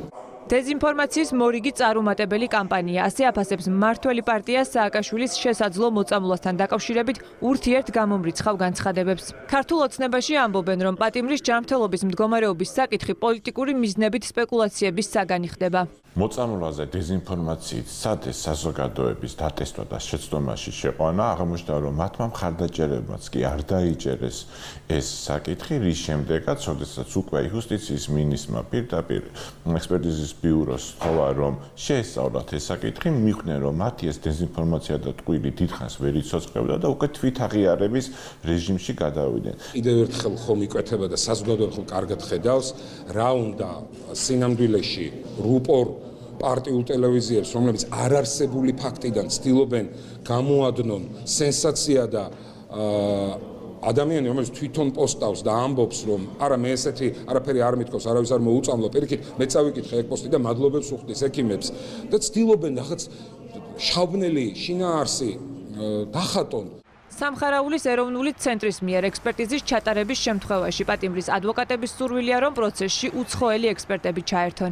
დეზინფორმაციის მორიგი წარუმატებელი კამპანია. ასე აფასებს მმართველი პარტია სააკაშვილის შესაძლო მოწამვლასთან დაკავშირებით ურთიერთ გამომრიცხავ განცხადებებს. ქართულ ოცნებაში ამბობენ, რომ პატიმრის ჯანმრთელობის მდგომარეობის საკითხი პოლიტიკური მიზნებით სპეკულაციების საგანი ხდება. მოწამვლაზე დეზინფორმაციით სადეს საზოგადოების დატესტვა და შეცდომაში შეყვანა აღმოჩნდა, რომ მათმა მხარდაჭერებმაც კი არ დაიჭერეს ეს საკითხი, რის შემდეგაც, როდესაც უკვე იუსტიციის მინისტრმა პირდაპირ ექსპერტიზის ბიუროს თხოვა, რომ შეესწავლათ ეს საკითხი, მიხვდნენ, რომ მათი ეს დეზინფორმაცია და ტყვილი დიდხანს ვერ იცოცხლებდა და უკვე თვითაღიარების რეჟიმში გადავიდნენ. კიდევ ერთხელ ხომ იკვეთება და საზოგადოება ხომ კარგად ხედავს, რა უნდა სინამდვილეში რუპორ პარტიულ ტელევიზიებს, რომლებიც არარსებული ფაქტიდან ცდილობენ გამოადნონ სენსაცია და ადამიანი, რომელიც თვითონ პოსტავს და ამბობს, რომ არა მე ესეთი არაფერი არ მithქოს, არავის არ მოუწამლა, პირიქით, მე წავიკითხე ეგ პოსტი და მადლობებს უხდის ექიმებს და ცდილობენ რაღაც შავბნელი შინაარსი დახატონ. სამხარაულის ეროვნული ცენტრის მიერ ექსპერტიზის ჩატარების შემთხვევაში პატიმრის ადვოკატების სურვილია, რომ პროცესში უცხოელი ექსპერტები ჩაერთონ.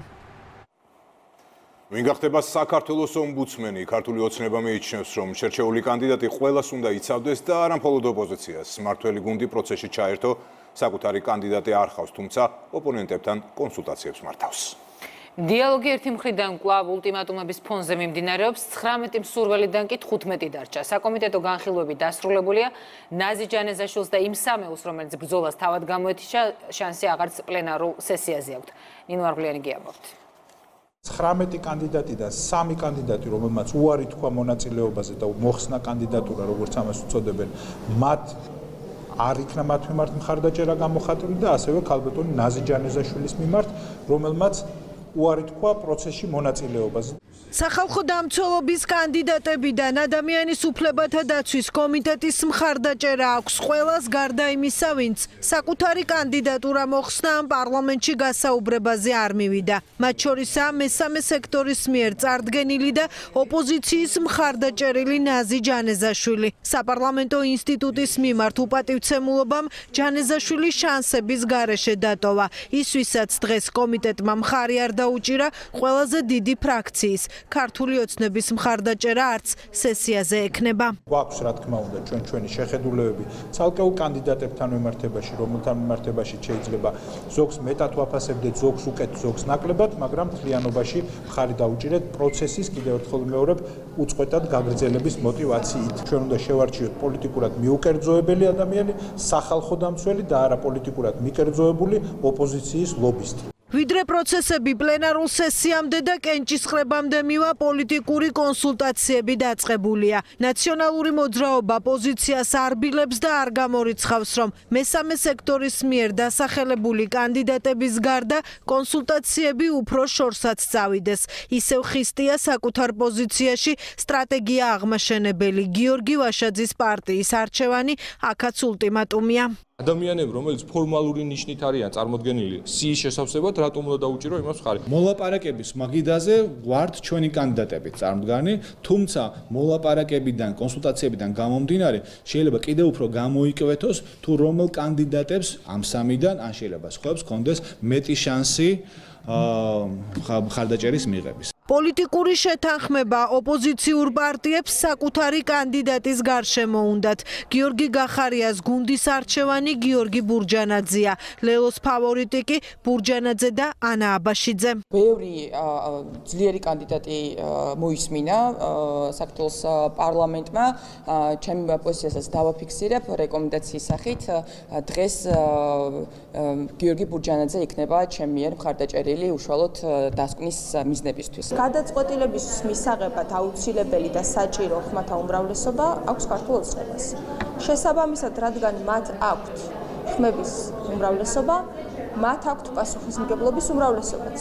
ვინ გახდება საქართველოს ომბუდსმენი? ქართული ოცნება მიიჩნევს, რომ შერჩეული კანდიდატი ყველას უნდა იცავდეს და არა მხოლოდ ოპოზიციას. მმართველი გუნდი პროცესში ჩაერთო, საკუთარი კანდიდატი არ ხავს, თუმცა ოპონენტებთან კონსულტაციებს მართავს. დიალოგი ერთი მხრიდან კვლავ ულტიმატუმების ფონზე მიმდინარეობს, ცხრამეტი მსურველიდან კი თხუთმეტი დარჩა. საკომიტეტო განხილვები დასრულებულია. ნაზი ჯანეზაშვილს და იმ სამეულს, რომელიც ბრძოლას თავად გამოეთიშა, შანსი აღარც პლენარულ სესიაზე აქვთ. ნინო არღლიანი გიამბობთ. ცხრამეტი კანდიდატი და სამი კანდიდატი, რომელმაც უარი თქვა მონაწილეობაზე და მოხსნა კანდიდატურა, როგორც ამას უწოდებენ, მათ არ იქნა მათ მიმართ მხარდაჭერა გამოხატული და ასევე ქალბატონი ნაზი ჯანეზაშვილის მიმართ, რომელმაც უარი თქვა პროცესში მონაწილეობაზე. სახალხო დამცველობის კანდიდატებიდან ადამიანის უფლებათა დაცვის კომიტეტის მხარდაჭერა აქვს ყველას გარდა იმისა, ვინც საკუთარი კანდიდატურა მოხსნა ამ პარლამენტში გასაუბრებაზე არ მივიდა. მათ შორისაა მესამე სექტორის მიერ წარდგენილი და ოპოზიციის მხარდაჭერილი ნაზი ჯანეზაშვილი. საპარლამენტო ინსტიტუტის მიმართ უპატივცემულობამ ჯანეზაშვილის შანსების გარეშე დატოვა. ის, ვისაც დღეს კომიტეტმა მხარი არ დაუჭირა, ყველაზე დიდი ფრაქციის ქართული ოცნების მხარდაჭერა არც სესიაზე ექნება. გვაქვს რა თქმა უნდა ჩვენ ჩვენი შეხედულებები ცალკეულ კანდიდატებთან მიმართებაში, რომელთან მიმართებაში შეიძლება ზოგს მეტად ვაფასებდეთ, ზოგს უკეთ, ზოგს ნაკლებად, მაგრამ მთლიანობაში მხარი დაუჭირეთ პროცესის კიდევ ერთხელ ვიმეორებ უწყვეტად გაგრძელების мотивაციით. ჩვენ უნდა შევარჩიოთ პოლიტიკურად მიუკერძოებელი ადამიანი, სახალხო დამცველი და არა პოლიტიკურად მიკერძოებული ოპოზიციის ლობისტი. ვიდრე პროცესები პლენარულ სესიამდე და კენჭისყრებამდე მივა, პოლიტიკური კონსულტაციები დაწყებულია. ნაციონალური მოძრაობა პოზიციას არბილებს და არ გამორიცხავს, რომ მესამე სექტორის მიერ დასახელებული კანდიდატების გარდა კონსულტაციები უფრო შორსაც წავიდეს. ისევ ხისტია საკუთარ პოზიციაში სტრატეგია აღმაშენებელი გიორგი ვაშაძის პარტიის არჩევანი, აქაც ულტიმატუმია. ადამიანები, რომელიც ფორმალური ნიშნით არიან წარმოდგენილი სიის შესავსებად, რატომ უნდა დაუჭირო იმას მხარი? მოლაპარაკების მაგიდაზე ვართ ჩვენი კანდიდატებით წარმოდგანი, თუმცა მოლაპარაკებიდან, კონსულტაციებიდან გამომდინარე, შეიძლება კიდევ უფრო გამოიკვეთოს, თუ რომელ კანდიდატებს ამ სამიდან, ან შეიძლება სხვებს ჰქონდეს მეტი შანსი მხარდაჭერის მიღების. პოლიტიკური შეთანხმება ოპოზიციურ პარტიებს საკუთარი კანდიდატის გარშემო უნდათ. გიორგი გახარიას გუნდის არჩევანი გიორგი ბურჯანაძეა. ლელოს ფავორიტი კი ბურჯანაძე და ანა აბაშიძე. ბევრი ძლიერი კანდიდატი მოისმინა საქართველოს პარლამენტმა. ჩემი პოზიციასაც დავაფიქსირებ რეკომენდაციის სახით. დღეს გიორგი ბურჯანაძე იქნება ჩემი მიერ მხარდაჭერილი უშუალოდ დასკვნის მიზნებისთვის. გადაწყვეტილების მისაღებად აუცილებელი და საჭირო ხმათა უმრავლესობა აქვს ქართულ ოცნებას. შესაბამისად, რადგან მათ აქვთ ხმების უმრავლესობა, მათ აქვთ პასუხისმგებლობის უმრავლესობაც.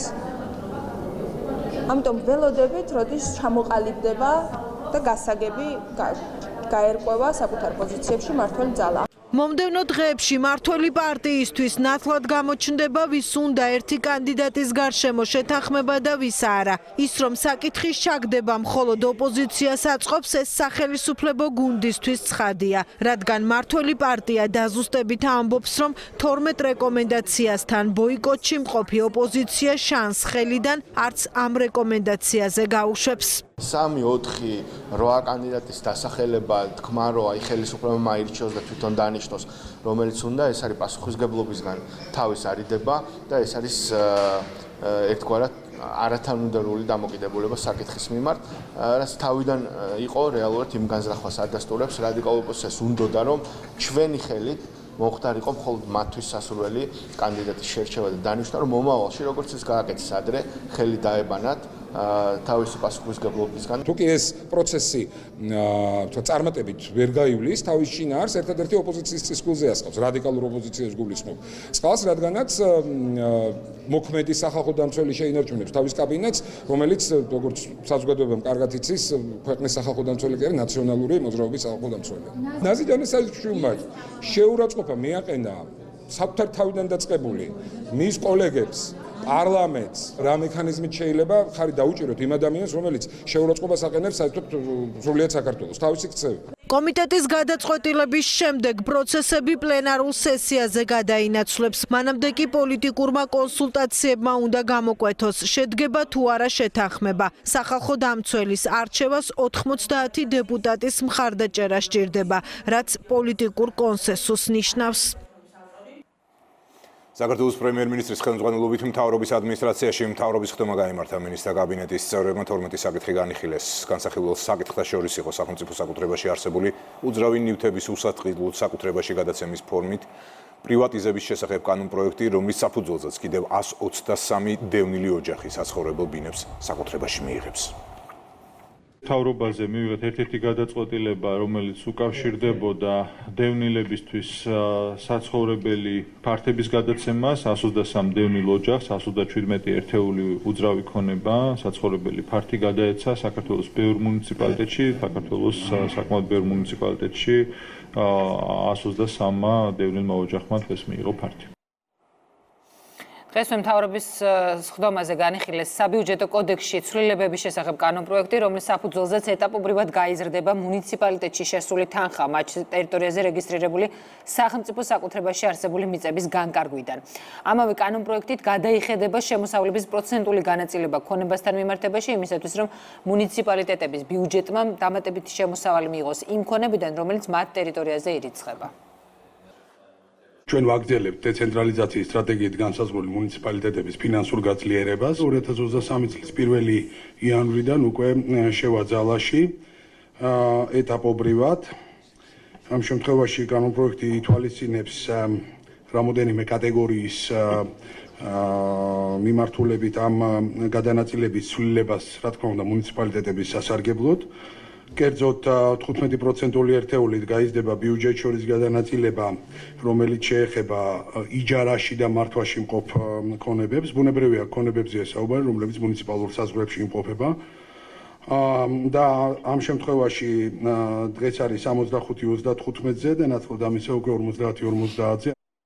ამიტომ ველოდებით, როდის ჩამოყალიბდება და გასაგები გაერკვევა საკუთარ პოზიციებში მმართველი ძალა. მომდევნო დღეებში მართველი პარტიისთვის ნათლად გამოჩნდება ვის უნდა ერთი კანდიდატის გარშემო შეთანხმება და ვის არა. ის რომ საკითხის ჩაგდება მხოლოდ ოპოზიციას აწყობს ეს სახელისუფლებო გუნდისთვის ცხადია, რადგან მართველი პარტია დაზუსტებით ამბობს, რომ თორმეტ რეკომენდაციასთან ბოიკოტში მყოფი ოპოზიცია შანს ხელიდან არც ამ რეკომენდაციაზე გაუშვებს. სამი ოთხი რვა კანდიდატის დასახელება თქმა რომ აი ხელისუფლებამ აირჩიოს და თვითონ დანიშნოს რომელიც უნდა ეს არის პასუხისგებლობისგან თავის არიდება და ეს არის ერთგვარად არათანმიმდევრული დამოკიდებულება საკითხის მიმართ რაც თავიდან იყო რეალურად იმ განზრახვას ადასტურებს რადიკალურ ოპოზიციას უნდოდა რომ ჩვენი ხელით მოხდარიყო მხოლოდ მათთვის სასურველი კანდიდატის შერჩევა და დანიშნა რომ მომავალში როგორც ის გააკეთეს ადრე ხელი დაებანათ თავისი პასუხისგებლობისგან. თუ კი ეს პროცესი წარმატებით ვერ გაივლის, თავის შინაარს ერთადერთი ოპოზიციის წისქვილზე ასყავს, რადიკალურ ოპოზიციას გულისხმობ. წყალს, რადგანაც მოქმედი სახალხო დამცველი შეინარჩუნებს თავის კაბინეტს, რომელიც როგორც საზოგადოებამ კარგად იცის, ქვეყნის სახალხო დამცველი კი არის ნაციონალური მოძრაობის სახალხო დამცველი. ნაზიდანის საჩუქრად შეურაცხყოფა მიაყენა საკუთარ თავიდან დაწყებული მის კოლეგებს პარლამენტს რა მექანიზმით შეიძლება ხარი დაუჭიროთ იმ ადამიანს რომელიც შეურაცხყოფას აყენებს საერთოდ სრულიად საქართველოს თავისი ქცევით. კომიტეტის გადაწყვეტილების შემდეგ პროცესები პლენარულ სესიაზე გადაინაცვლებს. მანამდე კი პოლიტიკურმა კონსულტაციებმა უნდა გამოკვეთოს შედგება თუ არა შეთანხმება. სახალხო დამცველის არჩევას ოთხმოცდაათი დეპუტატის მხარდაჭერა სჭირდება, რაც პოლიტიკურ კონსენსუსს ნიშნავს. საქართველოს პრემიერ-მინისტრის ხელმძღვანელობით მთავრობის ადმინისტრაციაში მთავრობის ხდომა გაიმართა მინისტრთა კაბინეტის წევრებმა თორმეტი საკითხი განიხილეს. განსახილველ საკითხთა შორის იყო სახელმწიფო საკუთრებაში არსებული უძრავი ნივთების უსატყიდლო საკუთრებაში გადაცემის ფორმით პრივატიზების შესახებ კანონპროექტი, რომლის საფუძველზეც კიდევ εκατს ოცდასამი დევნილი ოჯახი საცხოვრებელ ბინებს საკუთრებაში მიიღებს. მთავრობაზე მივიღეთ ერთ-ერთი გადაწყვეტილება, რომელიც უკავშირდებოდა დევნილებისთვის საცხოვრებელი ფართების გადაცემას, εκατს ოცდასამ დევნილ ოჯახს, εκατს ოცდაჩვიდმეტი ერთეული უძრავი ქონება, საცხოვრებელი ფართი გადაეცა საქართველოს ბევრ მუნიციპალიტეტში, საქართველოს საკმაოდ ბევრ მუნიციპალიტეტში εκατს ოცდასამმა დევნილმა ოჯახმა დღეს მიიღო ფართი. დღეს მთავრობის ხდომაზე განიხილეს საბიუჯეტო კოდექსში ცვლილებების შესახებ კანონპროექტი, რომლის საფუძველზეც ეტაპობრივად გაიზრდება მუნიციპალიტეტში შესული თანხა მათ ტერიტორიაზე რეგისტრირებული სახელმწიფო საკუთრებაში არსებული მიწების განკარგვიდან. ამავე კანონპროექტით გადაიხედება შემოსავლების პროცენტული განაწილება ქონებასთან მიმართებაში იმისათვის, რომ მუნიციპალიტეტების ბიუჯეტმა დამატებითი შემოსავალი მიიღოს იმ ქონებიდან, რომელიც მათ ტერიტორიაზე ირიცხება. ჩვენ ვაგრძელებთ დეცენტრალიზაციის სტრატეგიით განსაზღვრული მუნიციპალიტეტების ფინანსურ გაძლიერებას. ორი ათას ოცდასამი წლის პირველი იანვრიდან უკვე შევა ძალაში ეტაპობრივად. ამ შემთხვევაში კანონპროექტი ითვალისწინებს რამოდენიმე კატეგორიის მიმართულებით ამ გადანაწილების ცვლილებას, რა თქმა უნდა, მუნიციპალიტეტების სასარგებლოდ. კერძოდ თხუთმეტი პროცენტული ერთეულით გაიზრდება ბიუჯეტ შორის გადანაწილება, რომელიც შეეხება იჯარაში და მართვაში მყოფ ქონებებს. ბუნებრივია ქონებებზეა საუბარი, რომლებიც მუნიციპალურ საზღვრებში იმყოფება. და ამ შემთხვევაში დღეს არის სამოცდახუთი ოცდათხუთმეტზე და ნაცვლად ამისა უკვე ორმოცდაათი ორმოცდაათზე.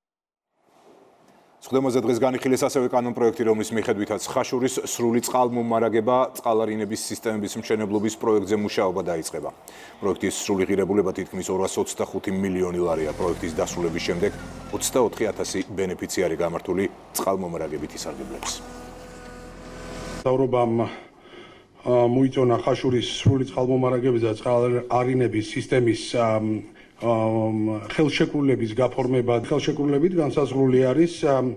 ხდომაზე დღეს განიხილეს ასევე კანონპროექტი, რომლის მიხედვითაც ხაშურის სრული წყალმომარაგება წყალარინების სისტემების მშენებლობის პროექტზე მუშაობა დაიწყება. პროექტის სრული ღირებულება თითქმის ორას ოცდახუთი მილიონი ლარია. პროექტის დასრულების შემდეგ ოცდაოთხი ათასი ბენეფიციარი გამართული წყალმომარაგებით ისარგებლებს. მთავრობამ მოიწონა ხაშურის სრული წყალმომარაგების და წყალარინების სისტემის ხელშეკრულების გაფორმება. ხელშეკრულებით განსაზღვრული არის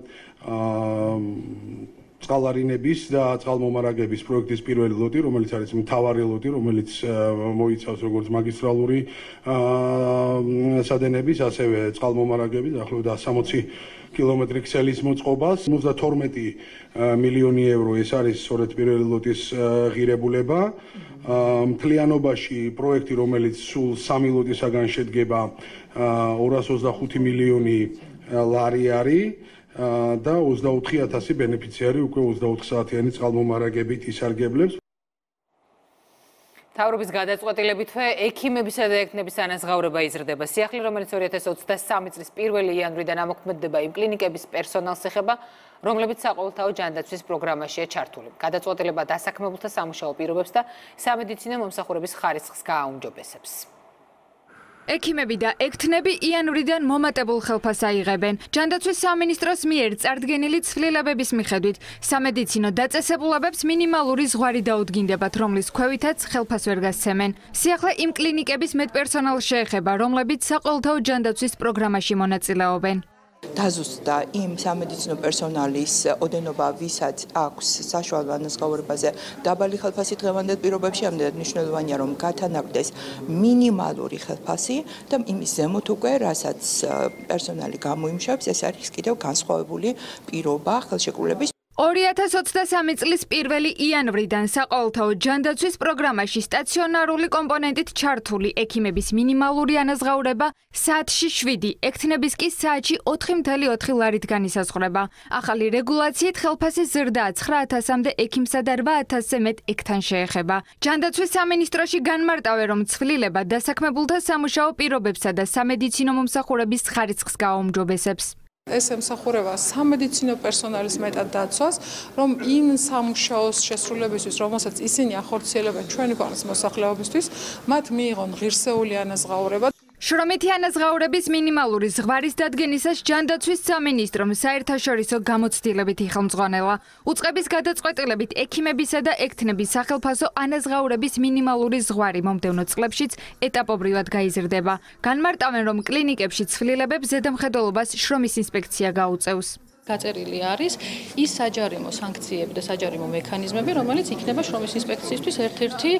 წყალარინების და წყალმომარაგების პროექტის პირველი ლოტი, რომელიც არის მთავარი ლოტი, რომელიც მოიცავს როგორც მაგისტრალური სადენების, ასევე წყალმომარაგების, ახლავე სამოცი კილომეტრი ქსელის მოწყობას. ოცდათორმეტი მილიონი ევრო ეს არის სწორედ პირველი ლოტის ღირებულება. მთლიანობაში პროექტი, რომელიც სულ სამი ლოტისაგან შედგება, ორას ოცდახუთი მილიონი ლარი არის და ოცდაოთხი ათასი ბენეფიციარი უკვე ოცდაოთხ საათიანი წყალმომარაგებით ისარგებლებს. მთავრობის გადაწყვეტილებითვე ექიმებისა და ექნების ანაზღაურება იზრდება. სიახლე, რომელიც ორი ათას ოცდასამი წლის პირველი იანვრიდან ამოქმედდება იმ კლინიკების პერსონალს ეხება, რომლებიც საყოველთაო ჯანდაცვის პროგრამაშია ჩართული. გადაწყვეტილება დასაქმებულთა სამუშაო პირობებს და სამედიცინო მომსახურების ხარისხს გააუმჯობესებს. ექიმები და ექთნები იანვრიდან მომატებულ ხელფასს აიღებენ. ჯანდაცვის სამინისტროს მიერ წარდგენილი ცვლილებების მიხედვით სამედიცინო დაწესებულებებს მინიმალური ზღვარი დაუდგინდებათ, რომლის ქვევითაც ხელფასს ვერ გასცემენ. სიახლე იმ კლინიკების медპერსონალს შეეხება, რომლებიც საყოველთაო ჯანდაცვის პროგრამაში მონაწილეობენ. დაზუსტდა იმ სამედიცინო პერსონალის ოდენობა, ვისაც აქვს საშუალო ანაზღაურებაზე დაბალი ხელფასი დღევანდელ პირობებში, ამდენად მნიშვნელოვანია, რომ გათანაბრდეს მინიმალური ხელფასი და იმის ზემოთ უკვე, რასაც პერსონალი გამოიმუშავებს, ეს არის კიდევ განსხვავებული პირობა ხელშეკრულების. ორი ათას ოცდასამი წლის პირველი იანვრიდან საყოველთაო ჯანდაცვის პროგრამაში სტაციონარული კომპონენტით ჩართული ექიმების მინიმალური ანაზღაურება საათში შვიდი, ექთნების კი საათში ოთხი ათეული ოთხი ლარით განისაზღვრება. ახალი რეგულაციით ხელფასის ზრდა ცხრა ათასამდე ექიმსა და რვა ათასზე მეტ ექთან შეეხება. ჯანდაცვის სამინისტროში განმარტავენ, რომ ცვლილება დასაქმებულთა სამუშაო პირობებსა და სამედიცინო მომსახურების ხარისხს გააუმჯობესებს. ეს ემსახურება სამედიცინო პერსონალის მეტად დაცვას, რომ იმ სამუშაოს შესრულებისთვის, რომელსაც ისინი ახორციელებენ ჩვენი ქვეყნის მოსახლეობისთვის, მათ მიიღონ ღირსეული ანაზღაურება. შრომითი ანაზღაურების მინიმალური ზღვარის დადგენისას ჯანდაცვის სამინისტრომ საერთაშორისო გამოცდილებით იხელმძღვანელა. უწყების გადაწყვეტილებით ექიმებისა და ექთნების სახელფასო ანაზღაურების მინიმალური ზღვარი მომდევნო წლებშიც ეტაპობრივად გაიზრდება. განმარტავენ, რომ კლინიკებში ცვლილებებს ზედამხედველობას შრომის ინსპექცია გაუწევს. გაწერილი არის ის საჯარიმო სანქციები და საჯარიმო მექანიზმები, რომელიც იქნება შრომის ინსპექციისთვის ერთ-ერთი,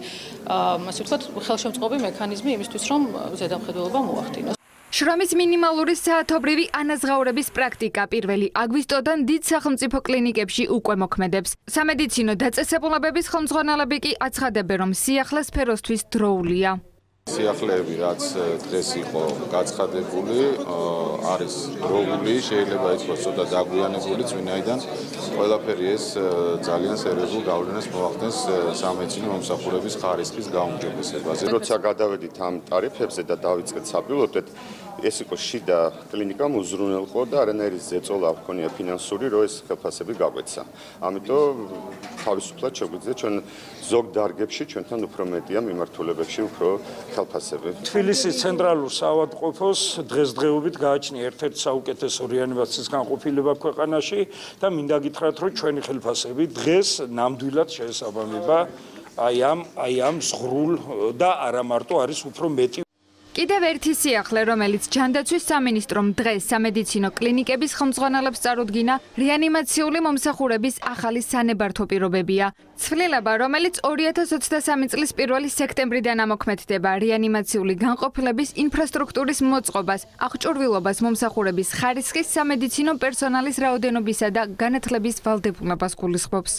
ასე ვთქვათ, ხელშემწყობი მექანიზმი იმისთვის, რომ ზედამხედველობა მოახდინოს. შრომის მინიმალური საათობრივი ანაზღაურების პრაქტიკა პირველი აგვისტოდან დიდ სახელმწიფო კლინიკებში უკვე მოქმედებს. სამედიცინო დაწესებულებების ხელმძღვანელები კი აცხადებენ, რომ სიახლე სფეროსთვის დროულია. სიახლეები, რაც დღეს იყო გაცხადებული, არის დროული, შეიძლება იყოს ცოტა დაგვიანებული, ვინაიდან ყველაფერი ეს ძალიან სერიოზულ გავლენას მოახდენს სამედიცინო მომსახურების ხარისხის გაუმჯობესებაზე. როცა გადავედით ამ ტარიფებზე და დავიწყეთ საპილოტეთ, ეს იყო შიდა კლინიკამ უზრუნველყო და არანაირი ზეწოლა ჰქონია ფინანსური, რომ ეს ხელფასები გაგვეცა. ამიტომ თავისუფლად შეგვიძლია ჩვენ ზოგ დარგებში ჩვენთან უფრო მეტია მიმართულებებში უფრო ხელფასები. თბილისის ცენტრალურ საავადმყოფოს დღესდღეობით გააჩნია ერთ-ერთი საუკეთესო რეანიმაციის განყოფილება ქვეყანაში და მინდა გითხრათ, რომ ჩვენი ხელფასები დღეს ნამდვილად შეესაბამება აი ამ აი ამ ზღრულ და არა მარტო არის უფრო მეტი. კიდევ ერთი სიახლე, რომელიც ჯანდაცვის სამინისტრომ დღეს სამედიცინო კლინიკების ხელმძღვანელებს წარუდგინა, რეანიმაციული მომსახურების ახალი სანებართო პირობებია. ცვლილება, რომელიც ორი ათას ოცდასამი წლის პირველი სექტემბრიდან ამოქმედდება, რეანიმაციული განყოფილების ინფრასტრუქტურის მოწყობას, აღჭურვილობას მომსახურების ხარისხის, სამედიცინო პერსონალის რაოდენობისა და განათლების ვალდებულებას გულისხმობს.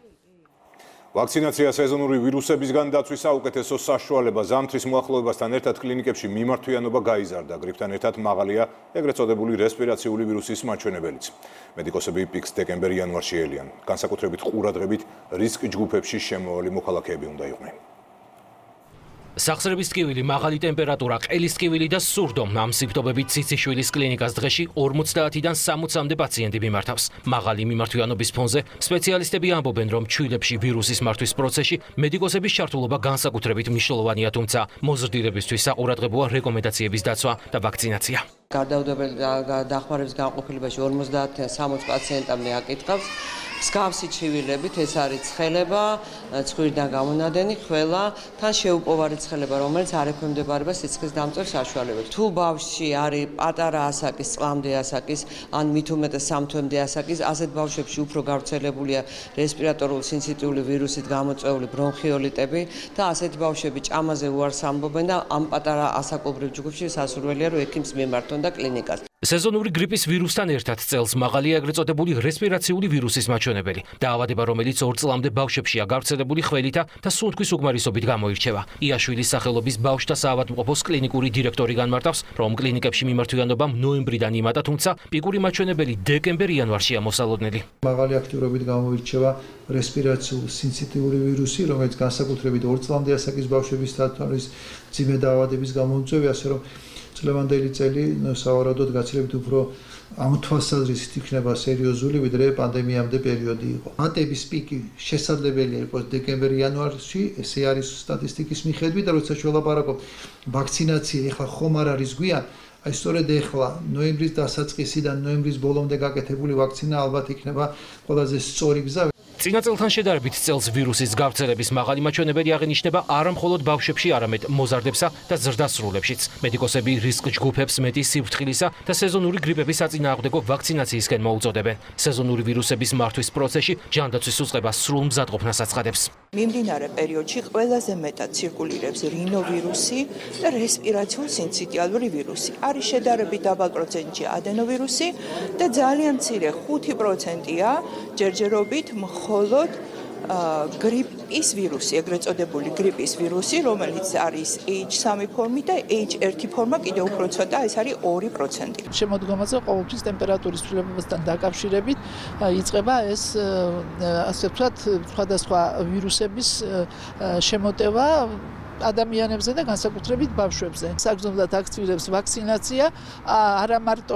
ვაქცინაცია სეზონური ვირუსებისგან დაცვის საუკეთესო საშუალება. ზამთრის მოახლოებასთან ერთად კლინიკებში მიმართვიანობა გაიზარდა. გრიპთან ერთად მაღალია ეგრეთ წოდებული რესპირაციული ვირუსის მაჩვენებელიც. მედიკოსები პიკს დეკემბერ-იანვარში ელიან. განსაკუთრებით ყურადღებით რისკ ჯგუფებში შემავალი მოქალაქეები უნდა იყვნენ. სახსრების ტკივილი, მაღალი ტემპერატურა, ყელის ტკივილი და სურდო. ამ სიმპტომებით ციციშვილის კლინიკას დღეში ორმოცდაათიდან სამოცამდე პაციენტი მიმართავს. მაღალი მიმართვიანობის ფონზე სპეციალისტები ამბობენ, რომ ჩვილებში ვირუსის მართვის პროცესში მედიკოსების ჩართულობა განსაკუთრებით მნიშვნელოვანია, თუმცა მოზრდილებისთვის საყურადღებოა რეკომენდაციების დაცვა და ვაქცინაცია. გადაუდებელი დახმარების განყოფილებაში ორმოცდაათიდან სამოცი პაციენტამდე აკითხავს. მსგავსი ჩივილებით ეს არის ცხელება, ცხვირიდან გამონადენი, ხველა, თან შეუპოვარი ცხელება, რომელიც არ ექვემდებარება სიცხის დამწევ საშუალებებს. თუ ბავშვში არის პატარა ასაკის, წლამდე ასაკის, ან მით უმეტეს სამ თვემდე ასაკის, ასეთ ბავშვებში უფრო გავრცელებულია რესპირატორული სინციტიული ვირუსით გამოწვეული ბრონხიოლიტები და ასეთი ბავშვები ჭამაზე უარს ამბობენ და ამ პატარა ასაკობრივ ჯგუფში სასურველია, რომ ექიმს მიმართონ და კლინიკას. სეზონური გრიპის ვირუსთან ერთად წელს მაღალია ეგრეთ წოდებული რესპირაციული ვირუსის მაჩვენებელი. დაავადება, რომელიც ორ წლამდე ბავშვებშია გავრცელებული ხველითა და სუნთქვის უგმარისობით გამოირჩევა. იაშვილის სახელობის ბავშვთა საავადმყოფოს კლინიკური დირექტორი განმარტავს, რომ კლინიკებში მიმართვიანობამ ნოემბრიდან იმატა, თუმცა პიკური მაჩვენებელი დეკემბერ-იანვარშია მოსალოდნელი. მაღალი აქტიურობით გამოირჩევა რესპირაციული სინციტიური ვირუსი, რომელიც განსაკუთრებით ორ წლამდე ასაკის ბავშვების თვალის მძიმე დაავადების გამომწვევი, ასე რომ წლევანდელი წელი სავარაუდოდ გაცილებით უფრო ამ თვალსაზრისით იქნება სერიოზული, ვიდრე პანდემიამდე პერიოდი იყო. მატების პიკი შესაძლებელია იყოს დეკემბერ-იანვარში, ესე არის სტატისტიკის მიხედვით, და როცა შველაპარაკობ ვაქცინაცია ეხლა ხომ არ არის გვიან, აი სწორედ ეხლა ნოემბრის დასაწყისიდან ნოემბრის ბოლომდე გაკეთებული ვაქცინა ალბათ იქნება ყველაზე სწორი გზა. წინა წელთან შედარებით წელს ვირუსის გავრცელების მაღალი მაჩვენებელი აღინიშნება არა მხოლოდ ბავშვებში, არამედ მოზარდებსა და ზრდასრულებშიც. მედიკოსები რისკ ჯგუფებს მეტი სიფრთხილისა და სეზონური გრიპების საწინააღმდეგო ვაქცინაციისკენ მოუწოდებენ. სეზონური ვირუსების მართვის პროცესში ჯანდაცვის უწყება სრულ მზადყოფნას აცხადებს. მიმდინარე პერიოდში ყველაზე მეტად ცირკულირებს რინოვირუსი და რესპირაციული სინციტიალური ვირუსი. არის შედარებით დაბალ პროცენტში ადენოვირუსი და ძალიან მცირე ხუთი პროცენტია ჯერჯერობით მხოლოდ გრიპის ვირუსი, ეგრეთ წოდებული გრიპის ვირუსი, რომელიც არის H სამი ფორმი და H ერთი ფორმა კიდევ უფრო ცოტა, ეს არის ორი პროცენტი. შემოდგომაზე ყოველთვის ტემპერატურის ცვლილებებასთან დაკავშირებით იწყება ეს ასე ვთქვათ, სხვადასხვა ვირუსების შემოტევა ადამიანებზე და განსაკუთრებით ბავშვებზე. საგრძნობლად აქცირებს ვაქცინაცია არა მარტო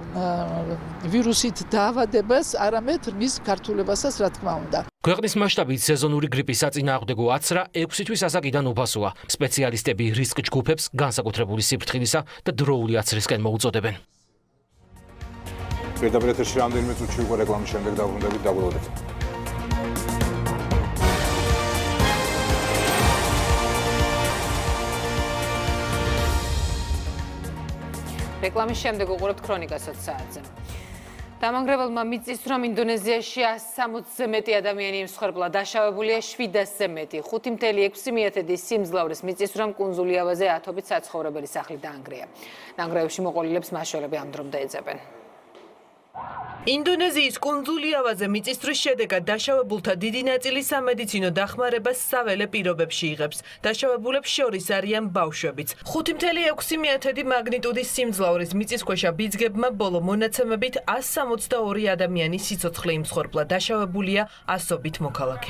ვირუსით დაავადებას, არამედ მის ქართულებასაც, რა თქმა უნდა. ქვეყნის მასშტაბით სეზონური გრიპის საწინააღმდეგო აცრა ექვსი თვის ასაკიდან უფასოა. სპეციალისტები რისკ ჯგუფებს განსაკუთრებული სიფრთხილისა და დროული აცრისკენ მოუწოდებენ. პირდაპირ ეთერში რამდენიმე წუთში უკვე რეკლამის შემდეგ დაბრუნდებით, დაგვროვდეთ. რეკლამის შემდეგ უყურებთ ქრონიკას ოც საათზე. დამანგრებელმა მიწის რომ ინდონეზიაში ასი სამოცზე მეტი ადამიანი იმსხვერპლა, დაშავებულია შვიდასზე მეტი. ხუთი წუთი ექვსი მიათედის სიმძლავრის მიწის რომ კუნძულიავაზე ათობით საცხოვრებელი სახლი დაანგრია. ნანგრევებში მოყოლილებს მაშველები ამ დრომდე ეძებენ. ინდონეზიის კუნძულიავაზე მიწისძვრის შედეგად დაშავებულთა დიდი ნაწილი სამედიცინო დახმარებას საველე პირობებში იღებს. დაშავებულებს შორის არიან ბავშვებიც. ხუთი წუთი ექვსი მიათედი მაგნიტუდის სიმძლავრის მიწისქვეშა ბიძგებმა ბოლო მონაცემებით ასი სამოცდაორი ადამიანი სიცოცხლე იმსხვერპლა, დაშავებულია ასობით მოქალაქე.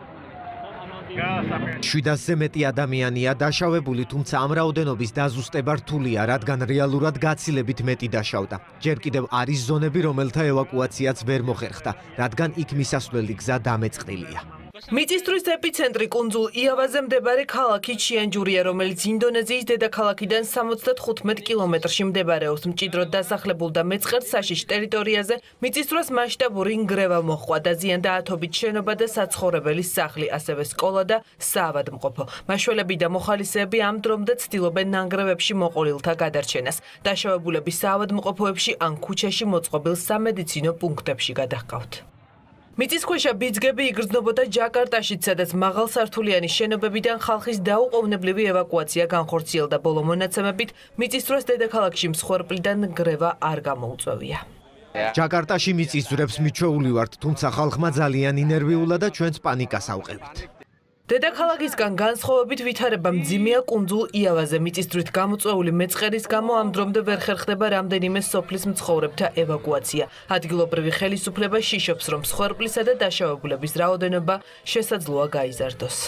შვიდასზე მეტი ადამიანია დაშავებული, თუმცა ამ რაოდენობის დაზუსტება რთულია, რადგან რეალურად გაცილებით მეტი დაშავდა. ჯერ კიდევ არის ზონები, რომელთა ევაკუაციაც ვერ მოხერხდა, რადგან იქ მისასვლელი გზა დამეწყდილია. მიწისძვრის ეპიცენტრი კუნძულ იავაზე მდებარე ქალაქი ჩიანჯურია, რომელიც ინდონეზიის დედაქალაქიდან სამოცდათხუთმეტ კილომეტრში მდებარეობს. მჭიდროდ დასახლებულ და მეწყერ საშიშ ტერიტორიაზე მიწისძვრას მასშტაბური ნგრევა მოჰყვა, დაზიანდა ათობით შენობა და საცხოვრებელი სახლი, ასევე სკოლა და საავადმყოფო. მაშველები და მოხალისეები ამ დრომდე ცდილობენ ნანგრევებში მოყოლილთა გადარჩენას. დაშავებულები საავადმყოფოებში ან ქუჩაში მოწყობილ სამედიცინო პუნქტებში გადაჰყავთ. მიწისქვეშა ბიძგები იგრძნობოდა ჯაკარტაშიც, სადაც მაღალსართულიანი შენობებიდან ხალხის დაუყოვნებლივი ევაკუაცია განხორციელდა. ბოლო მონაცემებით მიწისძვრას დედაქალაქში მსხვერპლიდან ნგრევა არ გამოუწვევია. ჯაკარტაში მიწისძვრებს მიჩვეული ვართ, თუმცა ხალხმა ძალიან ინერვიულა და ჩვენც პანიკას ავყევით. დედაქალაქისგან განსხვავებით ვითარება მძიმეა კუნძულ იავაზე. მიწისძვრით გამოწვეული მეწყერის გამო ამ დრომდე ვერ ხერხდება რამდენიმე სოფლის მცხოვრებთა ევაკუაცია. ადგილობრივი ხელისუფლება შიშობს, რომ მსხვერპლისა და დაშავებულების რაოდენობა შესაძლოა გაიზარდოს.